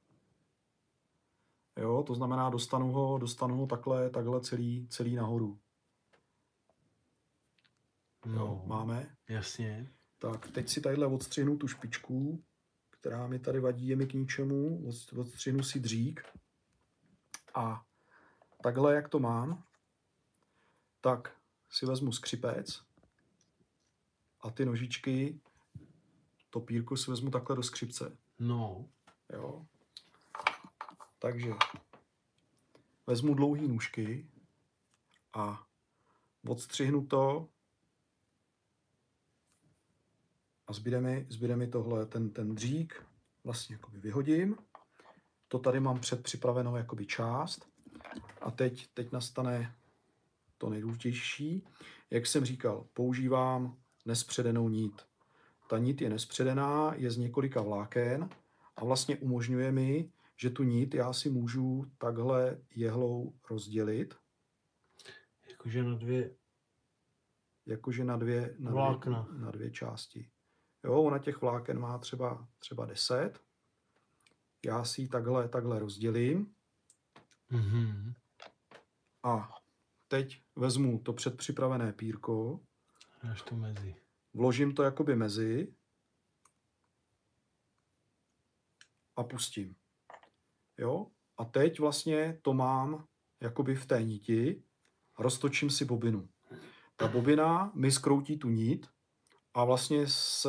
Jo, to znamená, dostanu ho, dostanu ho takhle, takhle celý, celý nahoru. No, Jo, máme. Jasně. Tak, teď si tadyhle odstřihnu tu špičku, která mi tady vadí, je mi k ničemu. Odstřihnu si dřík. A takhle, jak to mám, tak si vezmu skřipec a ty nožičky, to pírko si vezmu takhle do skřipce. No. Jo. Takže vezmu dlouhý nůžky a odstřihnu to a zbyde mi, zbyde mi tohle, ten, ten dřík vlastně jakoby vyhodím. To tady mám předpřipravenou jakoby část a teď, teď nastane to nejdůležitější. Jak jsem říkal, používám nespředenou nit. Ta nit je nespředená, je z několika vláken a vlastně umožňuje mi, že tu nit já si můžu takhle jehlou rozdělit. Jakože na dvě... Jakože na dvě, na vlákna. dvě, na dvě části. Jo, ona těch vláken má třeba, třeba deset. Já si ji takhle, takhle rozdělím. Mm-hmm. A teď vezmu to předpřipravené pírko. Až to mezi. Vložím to jakoby mezi. A pustím. Jo? A teď vlastně to mám jakoby v té niti. Roztočím si bobinu. Ta bobina mi skroutí tu nit a vlastně z,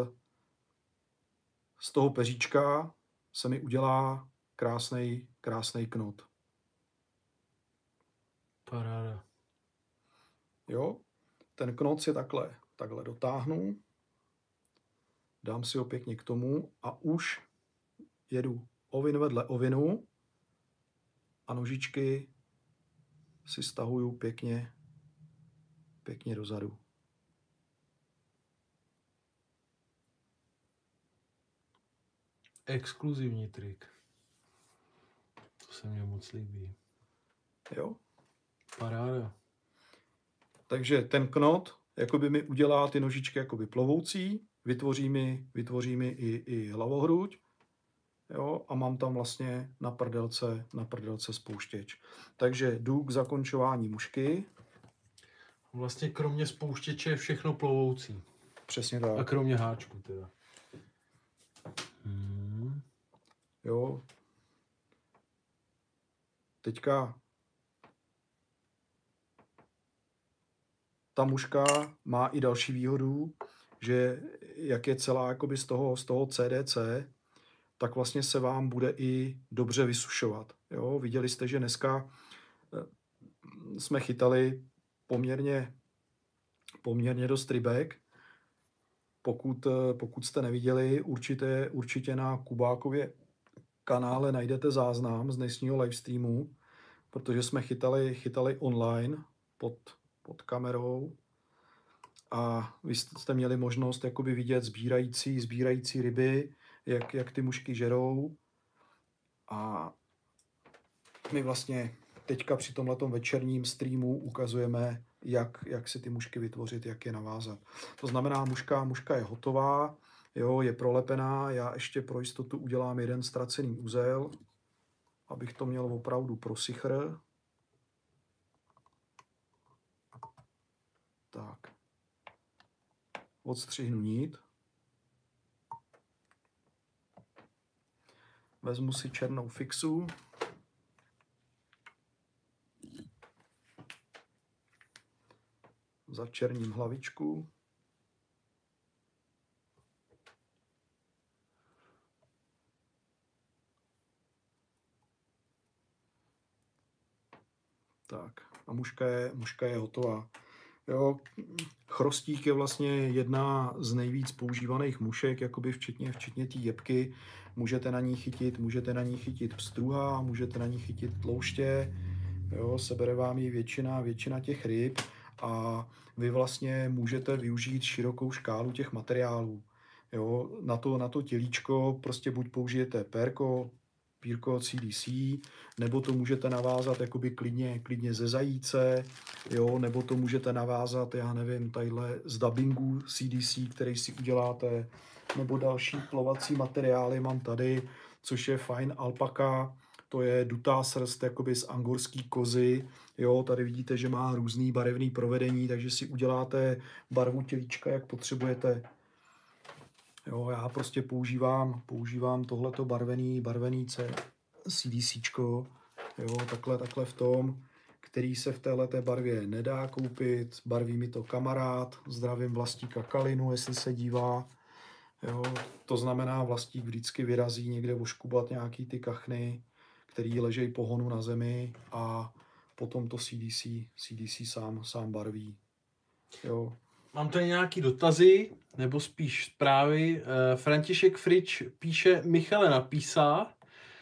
z toho peříčka se mi udělá krásnej, krásnej knot. Paráda. Jo? Ten knot si takhle, takhle dotáhnu. Dám si ho pěkně k tomu a už jedu ovin vedle ovinu a nožičky si stahuju pěkně, pěkně dozadu. Exkluzivní trik. To se mně moc líbí. Jo? Paráda. Takže ten knot jakoby mi udělá ty nožičky jakoby plovoucí, vytvoří mi, vytvoří mi i, i hlavohruď. Jo, a mám tam vlastně na prdelce, na prdelce spouštěč. Takže jdu k zakončování mušky. Vlastně kromě spouštěče je všechno plovoucí. Přesně tak. A kromě háčku teda. Hmm. Jo. Teďka ta muška má i další výhodu, že jak je celá jakoby z toho, z toho C D C, tak vlastně se vám bude i dobře vysušovat. Jo? Viděli jste, že dneska jsme chytali poměrně, poměrně dost rybek. Pokud, pokud jste neviděli, určitě, určitě na Kubákově kanále najdete záznam z dnešního livestreamu, protože jsme chytali, chytali online pod, pod kamerou a vy jste měli možnost jakoby vidět sbírající, sbírající ryby, jak, jak ty mušky žerou. A my vlastně teďka při tomhletom večerním streamu ukazujeme, jak, jak si ty mušky vytvořit, jak je navázat. To znamená, muška, muška je hotová, jo, je prolepená. Já ještě pro jistotu udělám jeden ztracený uzel, abych to měl opravdu prosichr. Tak. Odstřihnu nit. Vezmu si černou fixu. Začerním hlavičku. Tak a muška je, muška je hotová. Jo, chrostík je vlastně jedna z nejvíc používaných mušek, jakoby včetně, včetně té jebky. Můžete na ní chytit, můžete na ní chytit pstruha, můžete na ní chytit tlouště. Jo, sebere vám ji většina, většina těch ryb a vy vlastně můžete využít širokou škálu těch materiálů. Jo, na to, na to tělíčko prostě buď použijete pérko, pírko C D C, nebo to můžete navázat jakoby klidně, klidně ze zajíce, jo, nebo to můžete navázat, já nevím, tadyhle z dubbingu C D C, který si uděláte, nebo další plovací materiály mám tady, což je fajn alpaka, to je dutá srst jakoby z angorský kozy, jo, tady vidíte, že má různý barevný provedení, takže si uděláte barvu tělíčka, jak potřebujete. Jo, já prostě používám, používám tohleto barvený, barvený CDCčko, jo, takhle, takhle v tom, který se v téhleté barvě nedá koupit. Barví mi to kamarád, zdravím vlastníka Kalinu, jestli se dívá. Jo, to znamená, vlastník vždycky vyrazí někde oškubat nějaký ty kachny, který ležejí po honu na zemi a potom to C D C, C D C sám, sám barví. Jo. Mám tady nějaký dotazy, nebo spíš zprávy. František Frič píše, Michale napísá.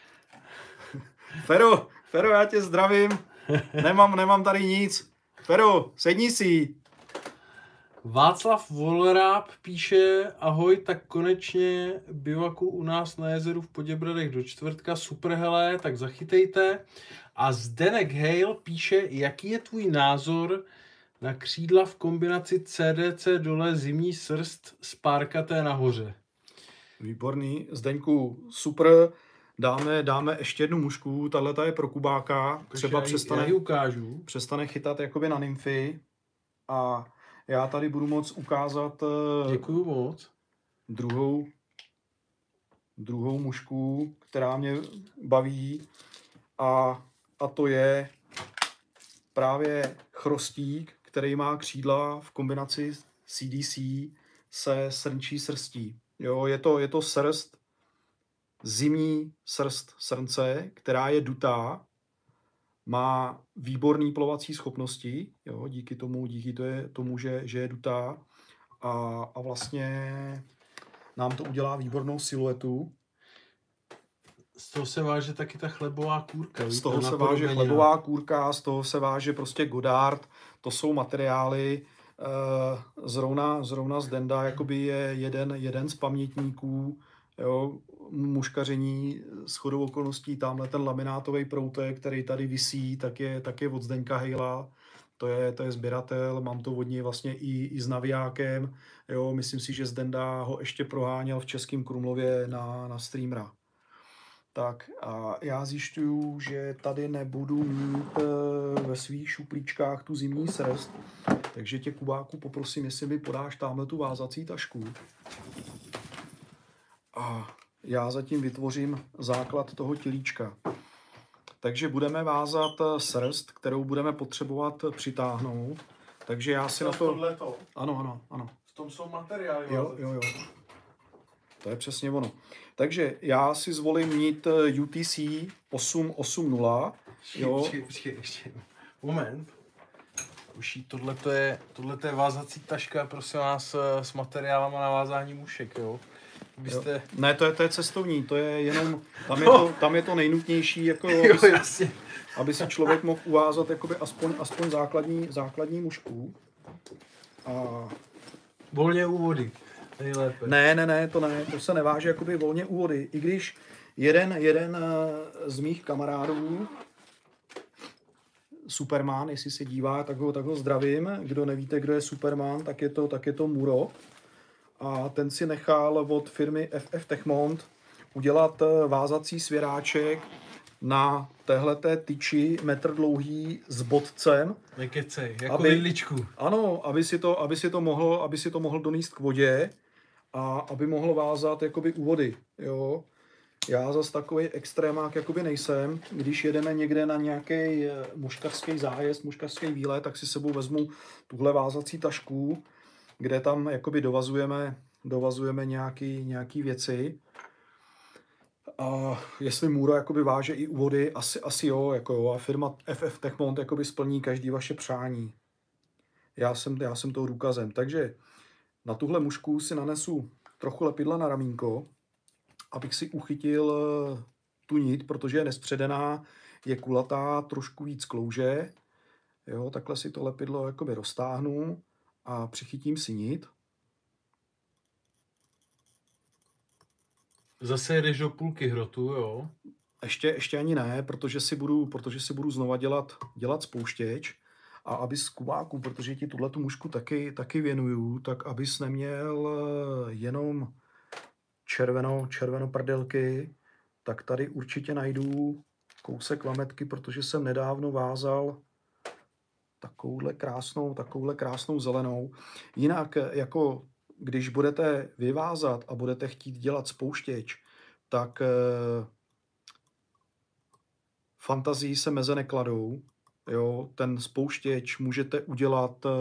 Fero, Fero, já tě zdravím. Nemám, nemám tady nic. Fero, sedni si. Václav Volráb píše, ahoj, tak konečně bivaku u nás na jezeru v Poděbradech do čtvrtka, super hele, tak zachytejte. A Zdenek Hale píše, jaký je tvůj názor na křídla v kombinaci C D C dole, zimní srst, spárkaté nahoře. Výborný. Zdeňku, super. Dáme, dáme ještě jednu mušku, tahleta je pro kubáka. Třeba já ji, přestane, já ji ukážu. přestane chytat jakoby na nymfy. A já tady budu moc ukázat Děkuju moc. Druhou, druhou mušku, která mě baví. A, a to je právě chrostík, který má křídla v kombinaci C D C se srnčí srstí. Jo, je to, je to srst, zimní srst srnce, která je dutá, má výborný plovací schopnosti, jo, díky tomu, díky to je, tomu, že, že je dutá a, a vlastně nám to udělá výbornou siluetu. Z toho se váže taky ta chlebová kůrka. Z toho se váže chlebová kůrka, z toho se váže prostě Godard. To jsou materiály, zrovna, zrovna z Denda jakoby je jeden, jeden z pamětníků, jo, muškaření shodou okolností. Tamhle ten laminátový proutek, který tady visí, tak je, tak je od Zdeňka Hejla. To je, to je sběratel, mám to od něj vlastně i, i s navijákem. Jo, myslím si, že Zdenda ho ještě proháněl v Českém Krumlově na, na streamera. Tak a já zjišťuju, že tady nebudu mít ve svých šuplíčkách tu zimní srst, takže tě, Kubáku, poprosím, jestli mi podáš tamhle tu vázací tašku. A já zatím vytvořím základ toho tělíčka. Takže budeme vázat srst, kterou budeme potřebovat přitáhnout. Takže já si to na to... Tohleto. Ano, ano, ano. V tom jsou materiály. Jo, jo, jo. To je přesně ono. Takže já si zvolím mít U T C osm osm nula. Jo. Počkej, počkej, ještě. Moment. Uší, tohleto je, tohleto je vázací taška, prosím vás, s materiálama na vázání mušek, jo. Byste... Jo. Ne, to je, to je cestovní, to je jenom, tam je to, tam je to nejnutnější, jako, jo, aby, si, jasně. aby si člověk mohl uvázat jakoby aspoň, aspoň základní, základní mušku. A... Volně u vody. Nejlépe. Ne, ne, ne, to ne, to se neváže jakoby volně u vody. I když jeden, jeden z mých kamarádů, Superman, jestli se dívá, tak ho, tak ho zdravím. Kdo nevíte, kdo je Superman, tak je to, tak je to Muro. A ten si nechal od firmy F F Techmont udělat vázací svěráček na téhleté tyči metr dlouhý s bodcem. Nekecej, jako aby, vidličku. Ano, aby si to, aby si to mohl, aby si to mohl donést k vodě a aby mohl vázat jakoby u vody, jo. Já zas takový extrémák jakoby nejsem. Když jedeme někde na nějaký muškařský zájezd, muškařský výlet, tak si sebou vezmu tuhle vázací tašku, kde tam jakoby dovazujeme, dovazujeme nějaký, nějaký věci. A jestli Muro jakoby váže i u vody, asi, asi jo, jako jo. A firma F F Techmont jakoby splní každý vaše přání. Já jsem, já jsem toho důkazem. Takže na tuhle mušku si nanesu trochu lepidla na ramínko, abych si uchytil tu nit, protože je nespředená, je kulatá, trošku víc klouže. Jo, takhle si to lepidlo jakoby roztáhnu a přichytím si nit. Zase jedeš do půlky hrotu, jo? Ještě, ještě ani ne, protože si budu, protože si budu znova dělat, dělat spouštěč. A aby z kubáku, protože ti tuhletu mušku taky, taky věnuju, tak abys neměl jenom červeno, červeno prdelky, tak tady určitě najdu kousek lametky, protože jsem nedávno vázal takovouhle krásnou, takovouhle krásnou zelenou. Jinak jako když budete vyvázat a budete chtít dělat spouštěč, tak e, fantazii se meze nekladou. Jo? Ten spouštěč můžete udělat e,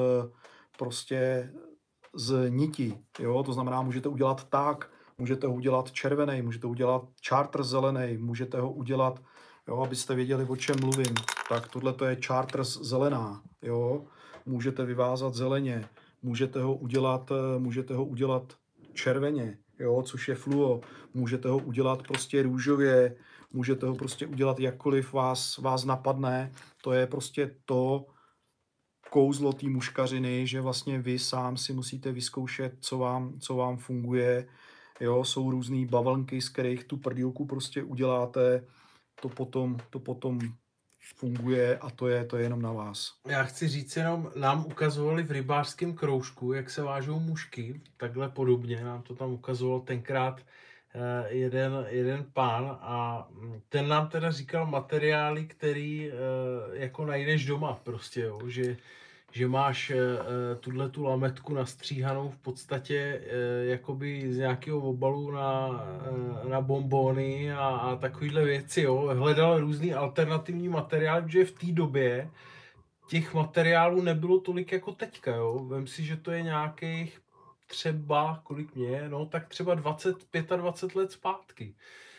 prostě z nití. Jo? To znamená, můžete udělat tak, můžete ho udělat červený, můžete udělat charter zelený, můžete ho udělat, jo, abyste věděli, o čem mluvím. Tak tohle to je charter zelená. Jo? Můžete vyvázat zeleně, můžete ho udělat, můžete ho udělat červeně, jo, což je fluo. Můžete ho udělat prostě růžově, můžete ho prostě udělat jakkoliv vás, vás napadne. To je prostě to kouzlo té muškařiny, že vlastně vy sám si musíte vyzkoušet, co vám, co vám funguje. Jo, jsou různý bavlnky, z kterých tu prdílku prostě uděláte. To potom, to potom funguje a to je, to je jenom na vás. Já chci říct jenom, nám ukazovali v rybářském kroužku, jak se vážou mušky, takhle podobně, nám to tam ukazoval tenkrát eh, jeden, jeden pán a ten nám teda říkal materiály, který eh, jako najdeš doma prostě, jo, že, že máš eh, tuhle tu lametku nastříhanou v podstatě eh, jakoby z nějakého obalu na, eh, na bonbony a, a takovýhle věci, jo. Hledal různý alternativní materiály, protože v té době těch materiálů nebylo tolik jako teďka, jo. Vem si, že to je nějakých třeba, kolik mě je, no tak třeba dvacet, dvacet pět let zpátky.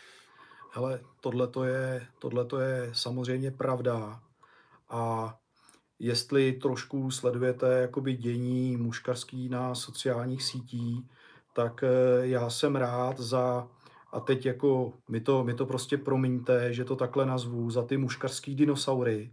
Hele, tohle to je, tohleto je samozřejmě pravda a jestli trošku sledujete jakoby dění muškarský na sociálních sítích, tak já jsem rád za, a teď jako mi to, mi to prostě promiňte, že to takhle nazvu, za ty muškarský dinosaury.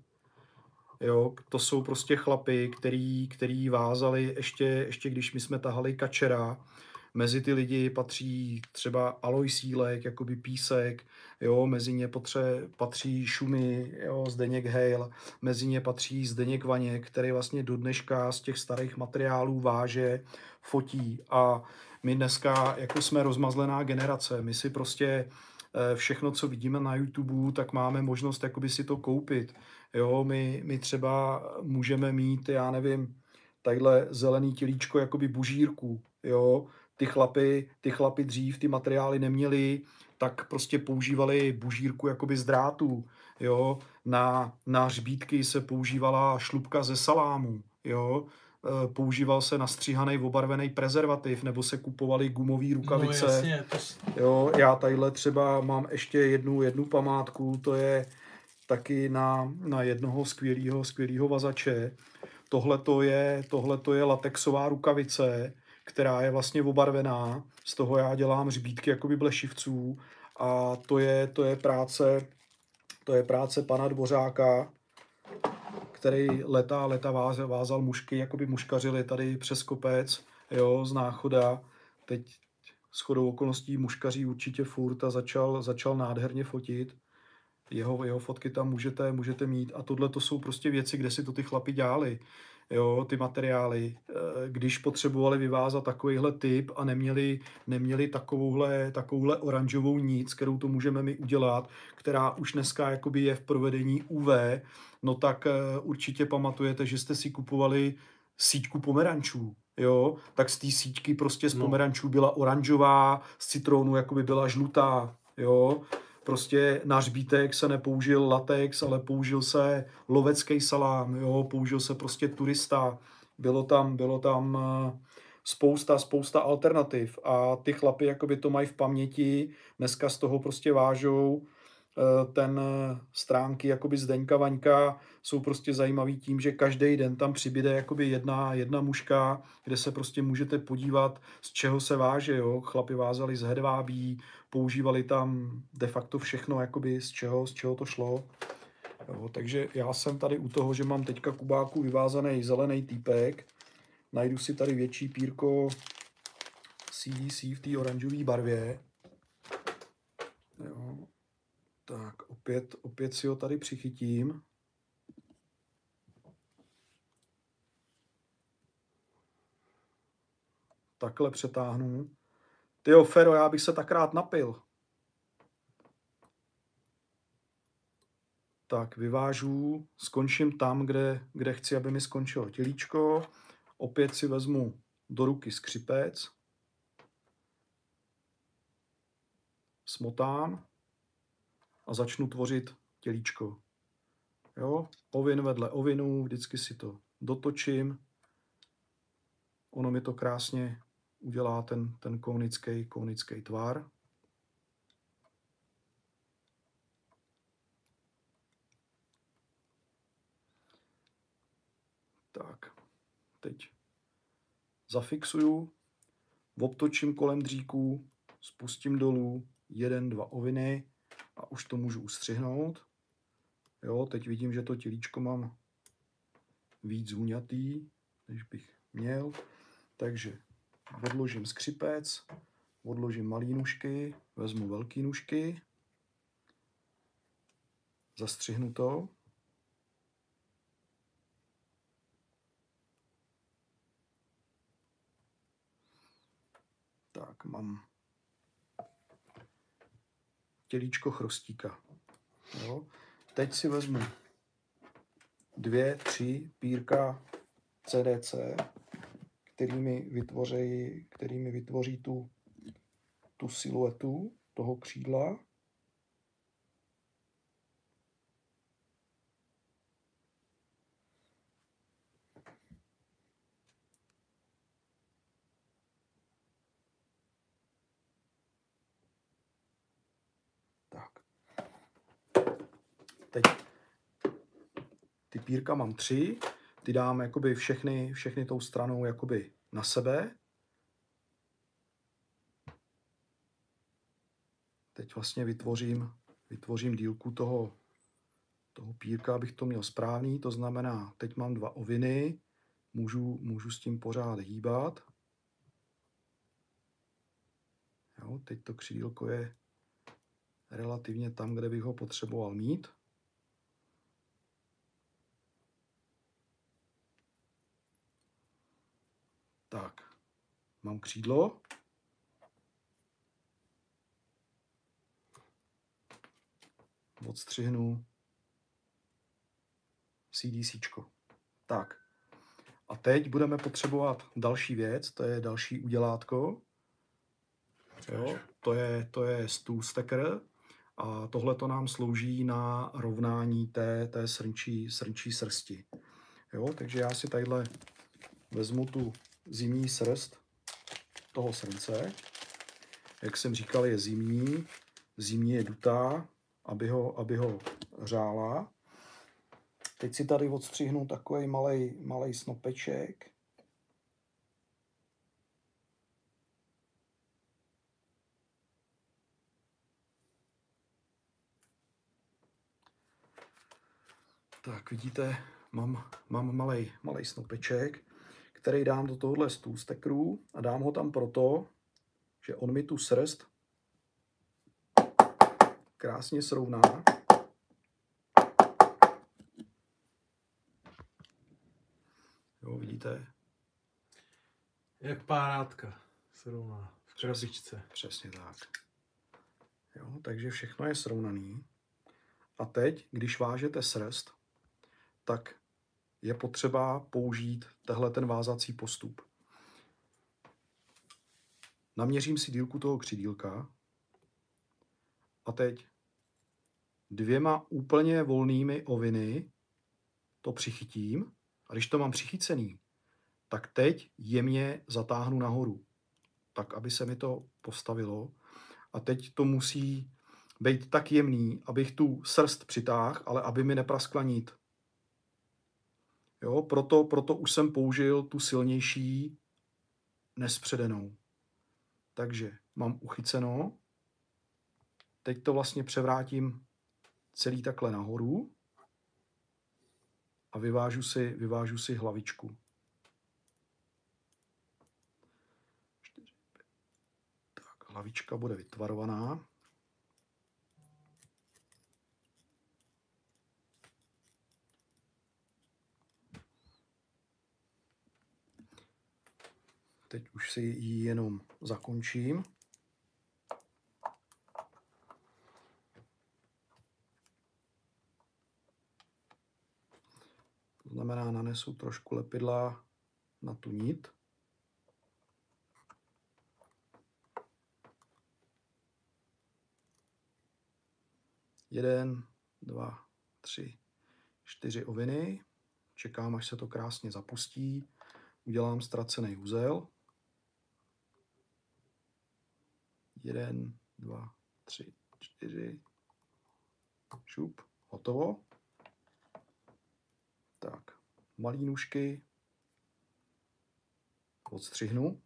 Jo, to jsou prostě chlapy, který, který vázali ještě, ještě když my jsme tahali kačera. Mezi ty lidi patří třeba Alois Sílek, jakoby Písek, jo, mezi ně potře, patří Šumy, jo, Zdeněk Hejl, mezi ně patří Zdeněk Vaněk, který vlastně do dneška z těch starých materiálů váže, fotí a my dneska jako jsme rozmazlená generace, my si prostě všechno, co vidíme na YouTube, tak máme možnost jakoby si to koupit. Jo, my, my třeba můžeme mít, já nevím, tadyhle zelený tělíčko jakoby bužírku, jo. Ty chlapy, ty chlapy dřív ty materiály neměli, tak prostě používali bužírku jakoby z drátů, jo. Na, na hřbítky se používala šlupka ze salámu, jo. Používal se nastříhaný obarvený prezervativ, nebo se kupovaly gumové rukavice. No jasně, to... Jo, já tadyhle třeba mám ještě jednu, jednu památku, to je taky na, na jednoho skvělého skvělého vazače. Tohle to je, tohleto je latexová rukavice, která je vlastně obarvená. Z toho já dělám hřbítky jakoby blešivců a to je, to je práce, to je práce pana Dvořáka, který leta leta vázal, vázal mušky, jakoby muškařili tady přes kopec, jo, z Náchoda. Teď shodou okolností muškaří určitě furt a začal, začal nádherně fotit. Jeho, jeho fotky tam můžete, můžete mít a tohle to jsou prostě věci, kde si to ty chlapi dělali. Jo, ty materiály, když potřebovali vyvázat takovýhle typ a neměli, neměli takovouhle, takovouhle oranžovou nic, kterou to můžeme my udělat, která už dneska jakoby je v provedení U V, no tak určitě pamatujete, že jste si kupovali síťku pomerančů. Jo, tak z té síťky prostě z pomerančů byla oranžová, z citronu jakoby byla žlutá. Jo, prostě na hřbítek se nepoužil latex, ale použil se lovecký salám, jo, použil se prostě turista. Bylo tam, bylo tam spousta, spousta alternativ a ty chlapi jakoby to mají v paměti, dneska z toho prostě vážou. Ten stránky jakoby Zdeňka Vaňka jsou prostě zajímavý tím, že každý den tam přibyde jakoby jedna, jedna muška, kde se prostě můžete podívat, z čeho se váže. Jo? Chlapi vázali z hedvábí, používali tam de facto všechno, jakoby z čeho, z čeho to šlo. Jo? Takže já jsem tady u toho, že mám teďka kubáku vyvázaný zelený týpek. Najdu si tady větší pírko C D C v té oranžové barvě. Jo. Tak, opět, opět si ho tady přichytím. Takhle přetáhnu. Tyjo, Fero, já bych se tak rád napil. Tak, vyvážu, skončím tam, kde, kde chci, aby mi skončilo tělíčko. Opět si vezmu do ruky skřipec, smotám a začnu tvořit tělíčko. Jo? Ovin vedle ovinu, vždycky si to dotočím. Ono mi to krásně udělá ten, ten konický, konický tvar. Tak, teď zafixuju, obtočím kolem dříků, spustím dolů jeden, dva oviny a už to můžu ustřihnout. Jo, teď vidím, že to tělíčko mám víc zůňatý, než bych měl. Takže odložím skřipec, odložím malý nůžky, vezmu velký nůžky, zastřihnu to. Tak, mám tělíčko chrostíka. Jo. Teď si vezmu dvě, tři pírka C D C, kterými vytvoří, kterými vytvoří tu, tu siluetu toho křídla. Tak. Teď ty pírka mám tři, ty dám jakoby všechny, všechny tou stranou jakoby na sebe. Teď vlastně vytvořím, vytvořím dílku toho, toho pírka, abych to měl správný, to znamená, teď mám dva oviny, můžu, můžu s tím pořád hýbat. Jo, teď to křídílko je relativně tam, kde bych ho potřeboval mít. Tak, mám křídlo. Odstřihnu CDCčko. Tak. A teď budeme potřebovat další věc, to je další udělátko. Jo, to je, to je stool stacker a tohle to nám slouží na rovnání té, té srnčí, srnčí srsti. Jo, takže já si tadyhle vezmu tu zimní srst toho srnce. Jak jsem říkal, je zimní, zimní je dutá, aby ho, aby ho hřála. Teď si tady odstřihnu takový malej, malej snopeček. Tak vidíte, mám, mám malej, malej snopeček, který dám do tohohle stool stackeru a dám ho tam proto, že on mi tu srst krásně srovná. Jo, vidíte? Jak párádka srovná v krabičce. Přesně tak. Jo, takže všechno je srovnaný. A teď, když vážete srst, tak je potřeba použít tehle ten vázací postup. Naměřím si dílku toho křidílka a teď dvěma úplně volnými oviny to přichytím a když to mám přichycený, tak teď jemně zatáhnu nahoru, tak aby se mi to postavilo a teď to musí být tak jemný, abych tu srst přitáhl, ale aby mi nepraskla nit. Jo, proto, proto už jsem použil tu silnější nespředenou. Takže mám uchyceno. Teď to vlastně převrátím celý takhle nahoru a vyvážu si, vyvážu si hlavičku. Tak, hlavička bude vytvarovaná. Teď už si ji jenom zakončím. To znamená, nanesu trošku lepidla na tu nit. Jeden, dva, tři, čtyři oviny. Čekám, až se to krásně zapustí. Udělám ztracený úzel. Jeden, dva, tři, čtyři. Šup, hotovo. Tak, malý nůžky odstřihnu.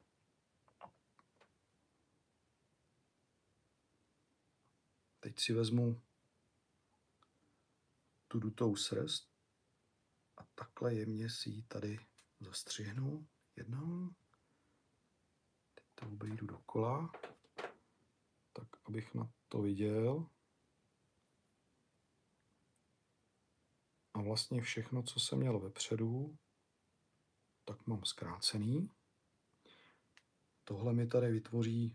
Teď si vezmu tu dutou srst a takhle jemně si ji tady zastřihnu jednou. Teď to obejdu dokola, tak abych na to viděl. A vlastně všechno, co jsem měl vepředu, tak mám zkrácený. Tohle mi tady vytvoří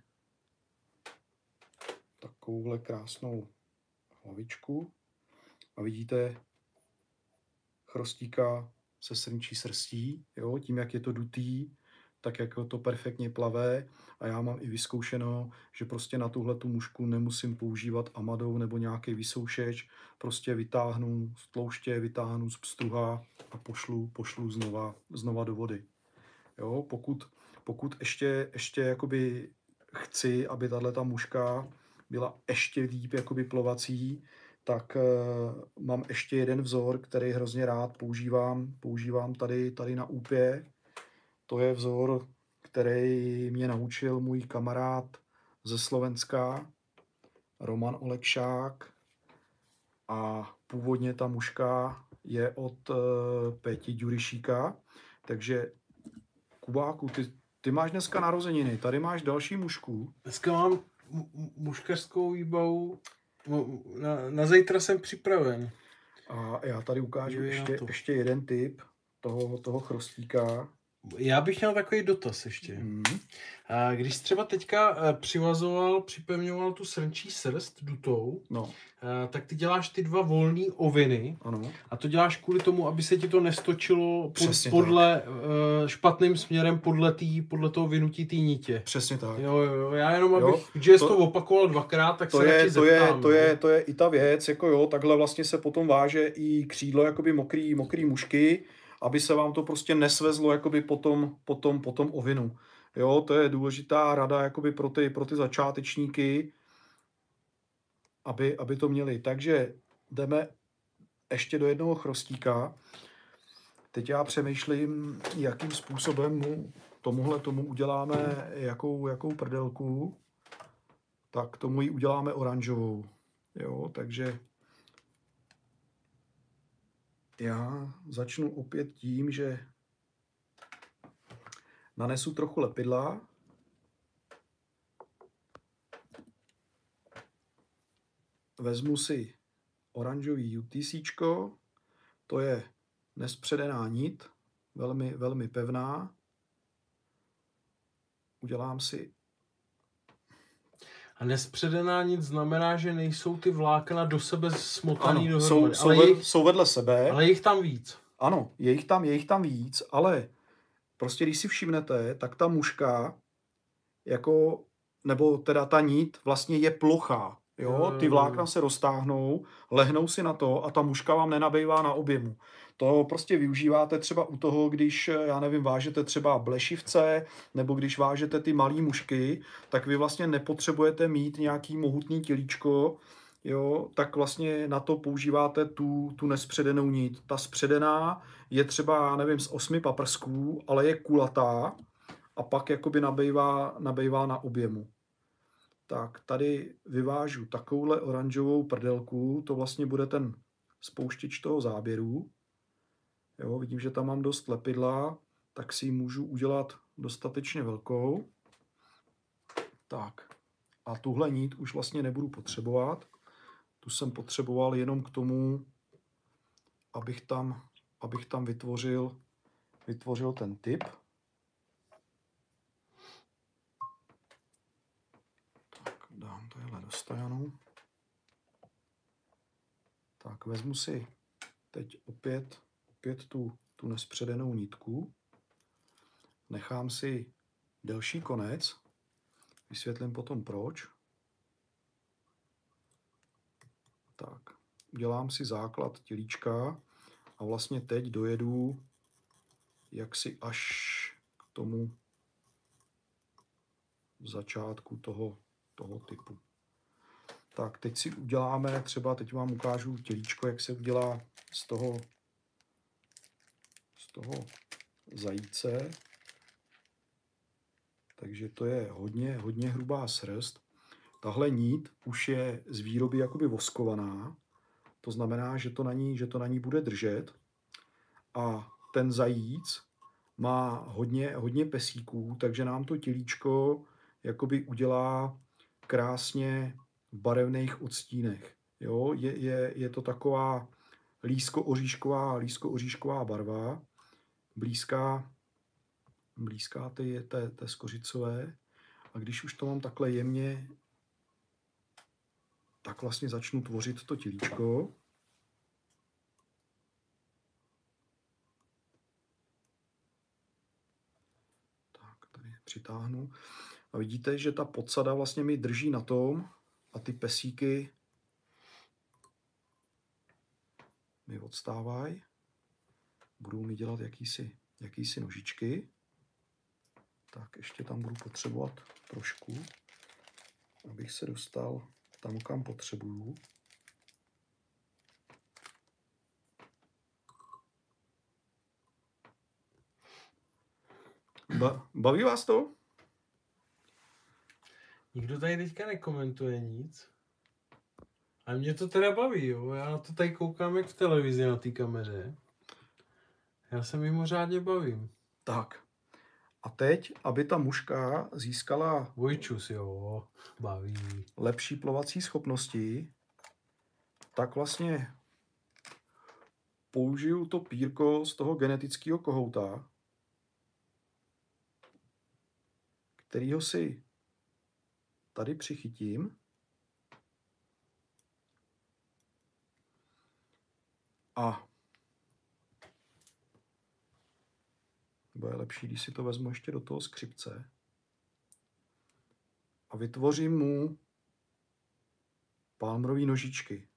takovouhle krásnou hlavičku. A vidíte chrostíka se srnčí srstí, jo? Tím, jak je to dutý, tak jako to perfektně plavé. A já mám i vyzkoušeno, že prostě na tuhle tu mušku nemusím používat amadou nebo nějaký vysoušeč. Prostě vytáhnu z tlouště, vytáhnu z pstruha a pošlu, pošlu znova, znova do vody. Jo? Pokud, pokud ještě, ještě jakoby chci, aby tato muška byla ještě líp jakoby plovací, tak uh, mám ještě jeden vzor, který hrozně rád používám. Používám tady, tady na úpě. To je vzor, který mě naučil můj kamarád ze Slovenska, Roman Olekšák. A původně ta muška je od uh, Péti Ďurišíka. Takže Kubáku, ty, ty máš dneska narozeniny. Tady máš další mušku. Dneska mám muškařskou výbavu. Na, na zítra jsem připraven. A já tady ukážu ještě, ještě jeden tip toho, toho chrostíka. Já bych měl takový dotaz ještě. Hmm. A když jsi třeba teďka přivazoval, připevňoval tu srnčí srst dutou, no. tak ty děláš ty dva volný oviny. Ano. A to děláš kvůli tomu, aby se ti to nestočilo pod, podle tak. špatným směrem podle, tý, podle toho vynutí té nitě. Přesně tak. Jo, jo, já jenom, abych, když to, to opakoval dvakrát, tak to se je, radši to zeptám. Je, to, je, to je i ta věc, jako jo, takhle vlastně se potom váže i křídlo jakoby mokrý, mokrý mušky, aby se vám to prostě nesvezlo jakoby potom, potom, potom ovinu. Jo, to je důležitá rada jakoby pro ty, pro ty začátečníky, aby, aby to měli. Takže jdeme ještě do jednoho chrostíka. Teď já přemýšlím, jakým způsobem mu tomuhle tomu uděláme jakou, jakou prdelku. Tak tomu ji uděláme oranžovou. Jo, takže já začnu opět tím, že nanesu trochu lepidla. Vezmu si oranžový UTCčko, to je nespředená nit, velmi, velmi pevná. Udělám si... A nespředená nit znamená, že nejsou ty vlákna do sebe smotaný ano, dohromady. Jsou, jsou, jich, jsou vedle sebe. Ale je jich tam víc. Ano, je jich tam, je jich tam víc, ale prostě když si všimnete, tak ta muška, jako, nebo teda ta nit vlastně je plochá. Jo? Ty vlákna se roztáhnou, lehnou si na to a ta muška vám nenabývá na objemu. To prostě využíváte třeba u toho, když, já nevím, vážete třeba blešivce, nebo když vážete ty malé mušky, tak vy vlastně nepotřebujete mít nějaký mohutný tělíčko, jo? Tak vlastně na to používáte tu, tu nespředenou nit. Ta spředená je třeba, já nevím, z osmi paprsků, ale je kulatá a pak jakoby nabývá, nabývá na objemu. Tak tady vyvážu takovouhle oranžovou prdelku, to vlastně bude ten spouštěč toho záběru. Jo, vidím, že tam mám dost lepidla, tak si ji můžu udělat dostatečně velkou. Tak, a tuhle nit už vlastně nebudu potřebovat. Tu jsem potřeboval jenom k tomu, abych tam, abych tam vytvořil, vytvořil ten typ. Tak, dám tohle do stajanu. Tak, vezmu si teď opět, opět tu, tu nespředenou nitku. Nechám si delší konec. Vysvětlím potom proč. Tak, udělám si základ tělíčka a vlastně teď dojedu jaksi až k tomu začátku toho, toho typu. Tak, teď si uděláme, třeba teď vám ukážu tělíčko, jak se udělá z toho, z toho zajíce. Takže to je hodně, hodně hrubá srst. Tahle nit už je z výroby jakoby voskovaná, to znamená, že to na ní, že to na ní bude držet. A ten zajíc má hodně, hodně pesíků, takže nám to tělíčko jakoby udělá krásně v barevných odstínech. Jo? Je, je, je to taková lísko-oříšková, lísko-oříšková barva, blízká, blízká té, té, té skořicové. A když už to mám takhle jemně, tak vlastně začnu tvořit to tělíčko. Tak, tady přitáhnu. A vidíte, že ta podsada vlastně mi drží na tom a ty pesíky mi odstávají. Budou mi dělat jakýsi, jakýsi nožičky. Tak ještě tam budu potřebovat trošku, abych se dostal tam, kam potřebuju. Ba- baví vás to? Nikdo tady teďka nekomentuje nic. A mě to teda baví, jo. Já na to tady koukám jak v televizi na té kameře. Já se mimořádně bavím. Tak. A teď, aby ta muška získala Vojčus, jo, baví. lepší plovací schopnosti, tak vlastně použiju to pírko z toho genetického kohouta, kterýho si tady přichytím. A bude lepší, když si to vezmu ještě do toho skřipce. A vytvořím mu palmrový nožičky.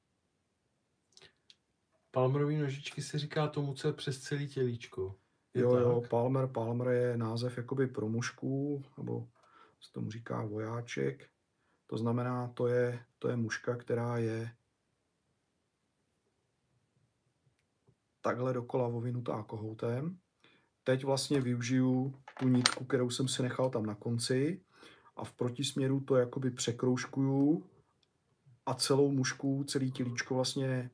Palmerový nožičky se říká tomu, co je přes celý tělíčko. Je Jo, tak? jo, palmer, palmer je název jakoby pro mušku, nebo se tomu říká vojáček. To znamená, to je, to je muška, která je takhle dokola ovinutá kohoutem. Teď vlastně využiju tu nitku, kterou jsem si nechal tam na konci a v protisměru to jakoby překroužkuju a celou mušku, celý tělíčko vlastně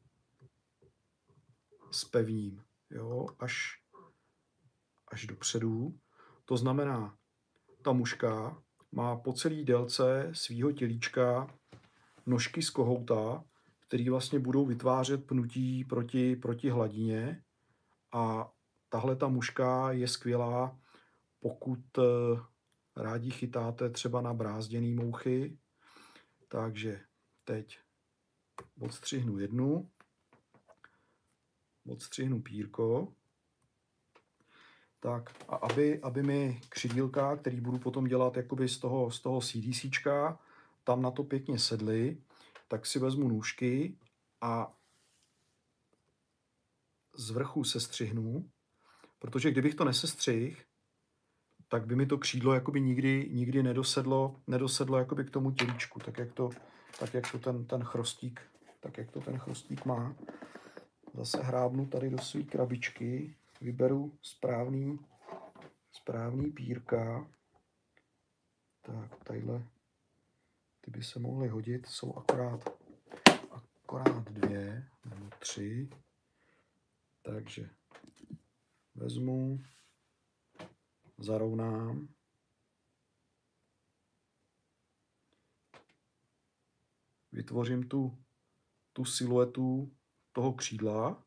spevním, jo, až, až dopředu. To znamená, ta muška má po celé délce svýho tělíčka nožky z kohouta, které vlastně budou vytvářet pnutí proti, proti hladině. A tahle ta muška je skvělá, pokud rádi chytáte třeba na brázděný mouchy. Takže teď odstřihnu jednu, odstřihnu pírko. Tak a aby, aby mi křidílka, který budu potom dělat jakoby z toho, z toho CDCčka, tam na to pěkně sedly, tak si vezmu nůžky a z vrchu sestřihnu, protože kdybych to nesestřihl, tak by mi to křídlo jakoby nikdy, nikdy nedosedlo, nedosedlo jakoby k tomu tělíčku, tak jak to, tak jak to ten, ten chrostík, tak jak to ten chrostík má. Zase hrábnu tady do své krabičky, vyberu správný, správný pírka. Tak, tadyhle ty by se mohly hodit, jsou akorát, akorát dvě nebo tři. Takže vezmu, zarovnám. Vytvořím tu, tu siluetu toho křídla.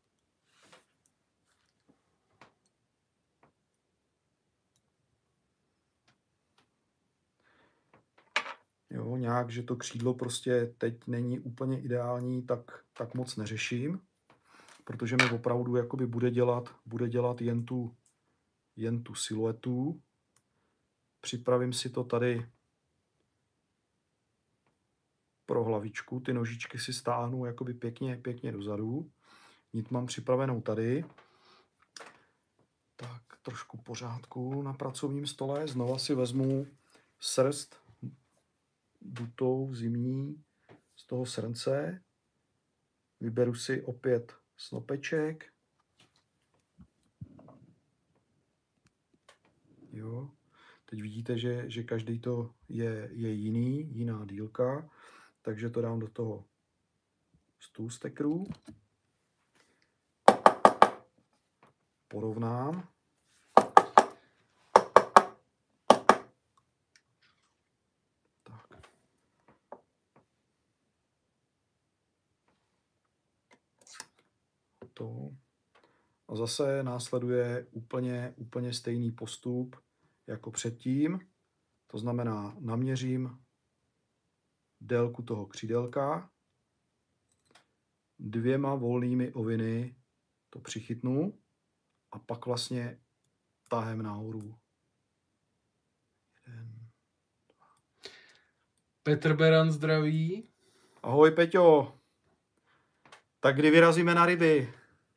Jo, nějak, že to křídlo prostě teď není úplně ideální, tak, tak moc neřeším, protože mi opravdu jakoby bude dělat, bude dělat jen tu, jen tu siluetu. Připravím si to tady pro hlavičku. hlavičku. Ty nožičky si stáhnu jakoby pěkně, pěkně dozadu. Nit mám připravenou tady. Tak trošku pořádku na pracovním stole. Znova si vezmu srst dutou zimní z toho srnce. Vyberu si opět snopeček. Jo. Teď vidíte, že, že každý to je, je jiný, jiná dílka, takže to dám do toho stůl stekrů. Porovnám. Tak. To. A zase následuje úplně, úplně stejný postup jako předtím. To znamená, naměřím délku toho křídelka. Dvěma volnými oviny to přichytnu a pak vlastně tahem nahoru. Jeden, dva. Petr Beran zdraví. Ahoj Peťo. Tak kdy vyrazíme na ryby?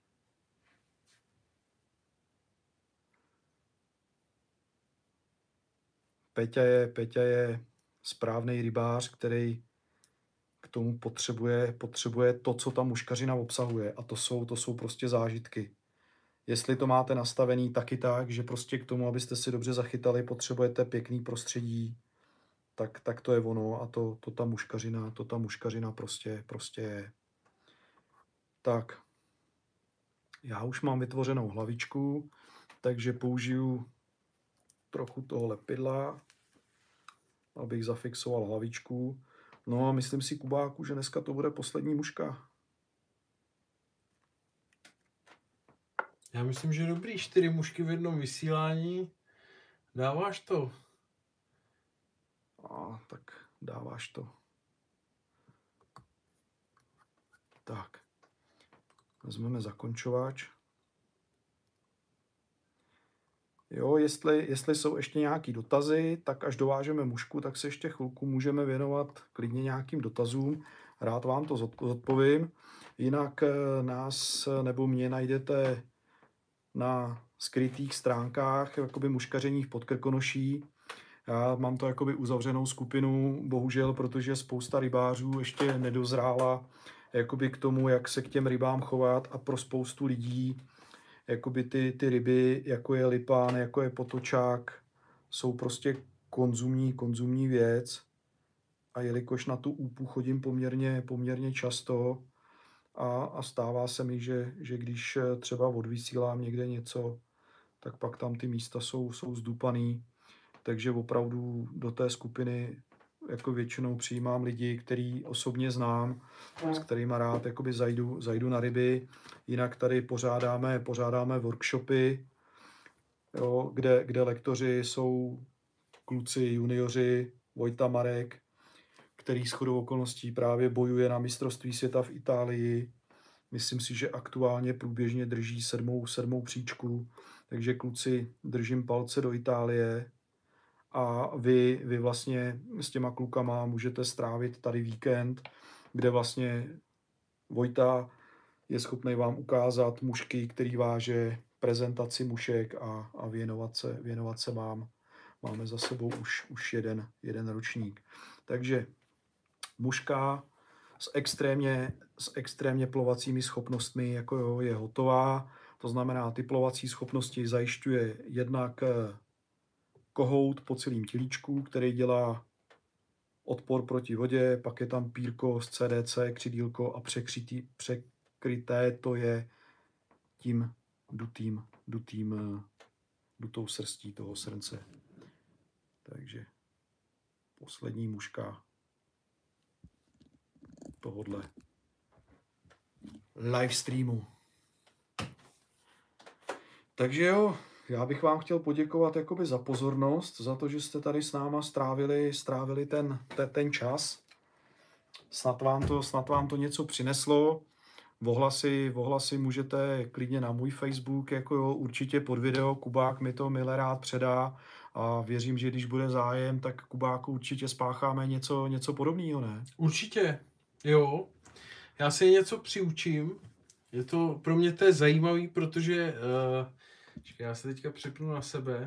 Peťa je, Peťa je správný rybář, který k tomu potřebuje, potřebuje to, co ta muškařina obsahuje. A to jsou, to jsou prostě zážitky. Jestli to máte nastavený taky tak, že prostě k tomu, abyste si dobře zachytali, potřebujete pěkný prostředí, tak, tak to je ono a to, to ta muškařina, to ta muškařina prostě, prostě je. Tak, já už mám vytvořenou hlavičku, takže použiju trochu toho lepidla, abych zafixoval hlavičku. No a myslím si, Kubáku, že dneska to bude poslední muška. Já myslím, že dobrý, čtyři mušky v jednom vysílání. Dáváš to? A tak dáváš to. Tak. Vezmeme zakončovač. Jo, jestli, jestli jsou ještě nějaký dotazy, tak až dovážeme mušku, tak se ještě chvilku můžeme věnovat klidně nějakým dotazům. Rád vám to zodpovím. Jinak nás nebo mě najdete na skrytých stránkách jakoby muškaření v Podkrkonoší. Já mám to jakoby uzavřenou skupinu, bohužel, protože spousta rybářů ještě nedozrála jakoby k tomu, jak se k těm rybám chovat, a pro spoustu lidí jakoby ty, ty ryby, jako je lipán, jako je potočák, jsou prostě konzumní, konzumní věc. A jelikož na tu úpu chodím poměrně, poměrně často a, a stává se mi, že, že když třeba odvysílám někde něco, tak pak tam ty místa jsou, jsou zdupaný. Takže opravdu do té skupiny jako většinou přijímám lidi, který osobně znám, s kterými rád jakoby zajdu, zajdu na ryby. Jinak tady pořádáme, pořádáme workshopy, jo, kde, kde lektoři jsou kluci, junioři, Vojta Marek, který shodou okolností právě bojuje na mistrovství světa v Itálii. Myslím si, že aktuálně průběžně drží sedmou, sedmou příčku, takže kluci, držím palce do Itálie. A vy, vy vlastně s těma klukama můžete strávit tady víkend, kde vlastně Vojta je schopný vám ukázat mušky, který váže, prezentaci mušek a, a věnovat se, věnovat se vám. Máme za sebou už, už jeden, jeden ročník. Takže muška s extrémně, s extrémně plovacími schopnostmi jako jo, je hotová. To znamená, ty plovací schopnosti zajišťuje jednak kohout po celém tělíčku, který dělá odpor proti vodě, pak je tam pírko z C D C, křidílko a překrytý, překryté to je tím dutým, dutým, dutou srstí toho srnce. Takže poslední muška tohodle live streamu. Takže jo, já bych vám chtěl poděkovat jakoby za pozornost, za to, že jste tady s náma strávili, strávili ten, ten, ten čas. Snad vám, to, snad vám to něco přineslo. Ohlasy, ohlasy můžete klidně na můj Facebook, jako jo, určitě pod video. Kubák mi to mile rád předá a věřím, že když bude zájem, tak Kubáku určitě spácháme něco, něco podobného, ne? Určitě. Jo, já si něco přiučím. Je to, pro mě to je zajímavý, protože, uh, čekaj, já se teďka přepnu na sebe.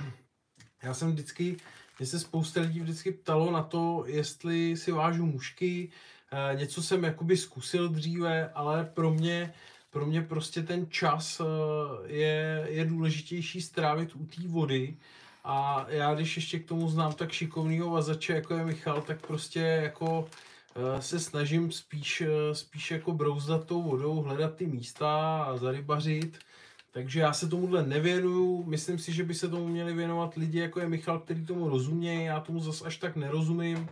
Já jsem vždycky, mě se spousta lidí vždycky ptalo na to, jestli si vážu mušky. Uh, něco jsem jakoby zkusil dříve, ale pro mě, pro mě prostě ten čas uh, je, je důležitější strávit u té vody. A já, když ještě k tomu znám tak šikovnýho vazače, jako je Michal, tak prostě jako se snažím spíš, spíš jako brouzdat tou vodou, hledat ty místa a zarybařit. Takže já se tomuhle nevěnuju. Myslím si, že by se tomu měli věnovat lidi, jako je Michal, který tomu rozumějí. Já tomu zas až tak nerozumím.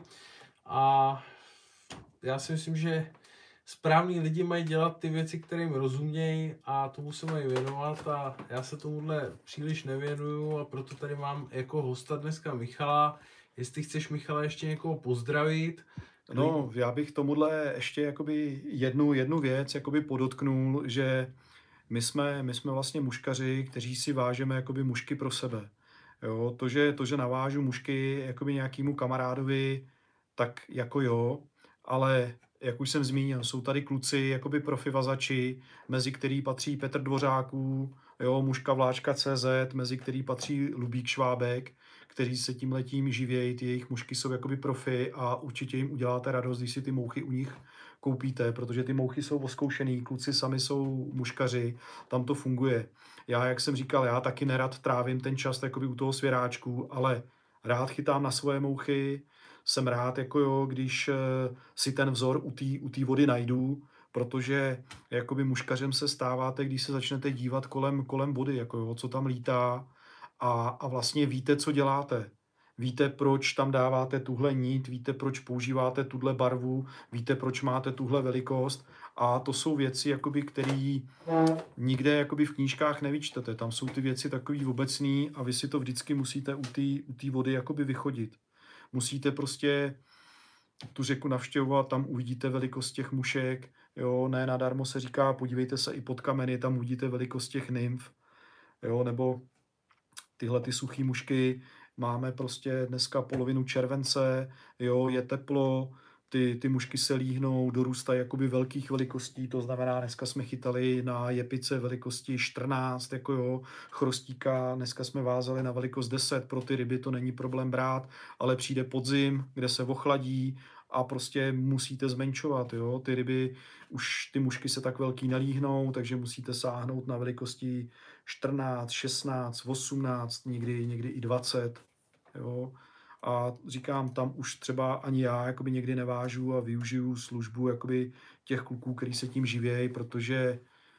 A já si myslím, že správní lidi mají dělat ty věci, které jim rozumějí a tomu se mají věnovat a já se tomuhle příliš nevěnuju a proto tady mám jako hosta dneska Michala. Jestli chceš, Michala, ještě někoho pozdravit. No, já bych tomuhle ještě jakoby jednu, jednu věc jakoby podotknul, že my jsme, my jsme vlastně muškaři, kteří si vážeme jakoby mušky pro sebe. Jo, to, že, to, že navážu mušky jakoby nějakému kamarádovi, tak jako jo, ale jak už jsem zmínil, jsou tady kluci, jakoby profivazači, mezi který patří Petr Dvořáků, jo, muška vláčka tečka cé zet, mezi který patří Lubík Švábek, kteří se tím letím živějí, ty jejich mušky jsou jakoby profi a určitě jim uděláte radost, když si ty mouchy u nich koupíte, protože ty mouchy jsou oskoušený, kluci sami jsou muškaři, tam to funguje. Já, jak jsem říkal, já taky nerad trávím ten čas jakoby u toho svěráčku, ale rád chytám na svoje mouchy, jsem rád, jako jo, když si ten vzor u té u té vody najdu, protože jakoby muškařem se stáváte, když se začnete dívat kolem, kolem vody, jako jo, co tam lítá a, a vlastně víte, co děláte. Víte, proč tam dáváte tuhle nit, víte, proč používáte tuhle barvu, víte, proč máte tuhle velikost a to jsou věci, jakoby, které nikde jakoby v knížkách nevyčtete. Tam jsou ty věci takový obecný a vy si to vždycky musíte u té u té vody jakoby vychodit. Musíte prostě tu řeku navštěvovat, tam uvidíte velikost těch mušek, jo, ne nadarmo se říká, podívejte se i pod kameny, tam uvidíte velikost těch nymf, jo, nebo tyhle ty suchý mušky, máme prostě dneska polovinu července, jo, je teplo, ty, ty mušky se líhnou, dorůstají jakoby velkých velikostí, to znamená, dneska jsme chytali na jepice velikosti čtrnáct, jako jo, chrostíka, dneska jsme vázali na velikost deset, pro ty ryby to není problém brát, ale přijde podzim, kde se ochladí a prostě musíte zmenšovat, jo, ty ryby, už ty mušky se tak velký nelíhnou, takže musíte sáhnout na velikosti čtrnáct, šestnáct, osmnáct, někdy, někdy i dvacet, jo. A říkám, tam už třeba ani já jakoby někdy nevážu a využiju službu jakoby těch kluků, kteří se tím živějí, protože e,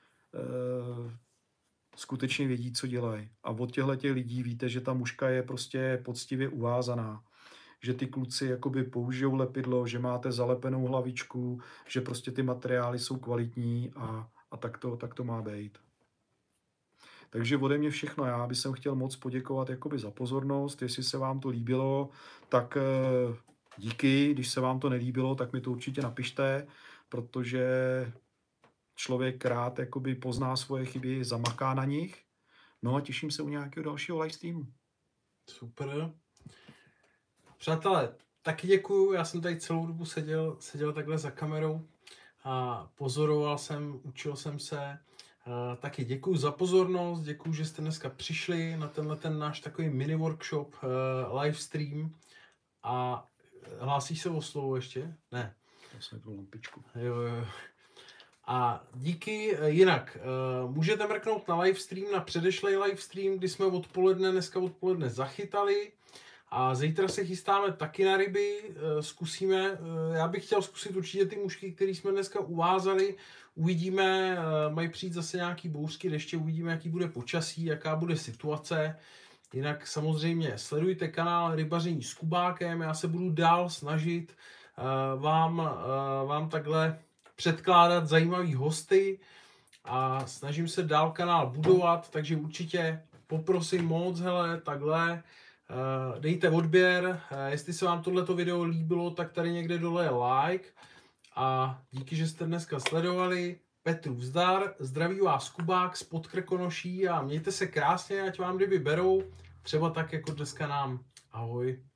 skutečně vědí, co dělají. A od těchto těch lidí víte, že ta muška je prostě poctivě uvázaná. Že ty kluci jakoby použijou lepidlo, že máte zalepenou hlavičku, že prostě ty materiály jsou kvalitní a, a tak, to, tak to má být. Takže ode mě všechno. Já bych jsem chtěl moc poděkovat jakoby za pozornost. Jestli se vám to líbilo, tak díky. Když se vám to nelíbilo, tak mi to určitě napište, protože člověk rád jakoby pozná svoje chyby, zamaká na nich. No a těším se u nějakého dalšího live streamu. Super. Přátelé, taky děkuju. Já jsem tady celou dobu seděl, seděl takhle za kamerou a pozoroval jsem, učil jsem se. Uh, taky děkuju za pozornost, děkuju, že jste dneska přišli na tenhle ten náš takový mini workshop, uh, live stream a hlásíš se o slovo ještě? Ne. Já jsem tu lampičku. Jo, jo. A díky, jinak, uh, můžete mrknout na live stream, na předešlej live stream, kdy jsme odpoledne, dneska odpoledne zachytali. A zítra se chystáme taky na ryby, zkusíme, já bych chtěl zkusit určitě ty mušky, které jsme dneska uvázali, uvidíme, mají přijít zase nějaký bouřky, deště, uvidíme, jaký bude počasí, jaká bude situace. Jinak samozřejmě sledujte kanál Rybaření s Kubákem, já se budu dál snažit vám, vám takhle předkládat zajímavý hosty a snažím se dál kanál budovat, takže určitě poprosím moc, hele, takhle, dejte odběr, jestli se vám tohleto video líbilo, tak tady někde dole je like a díky, že jste dneska sledovali. Petru vzdar, zdraví vás Kubák z Podkrkonoší a mějte se krásně, ať vám ryby berou, třeba tak jako dneska nám. Ahoj.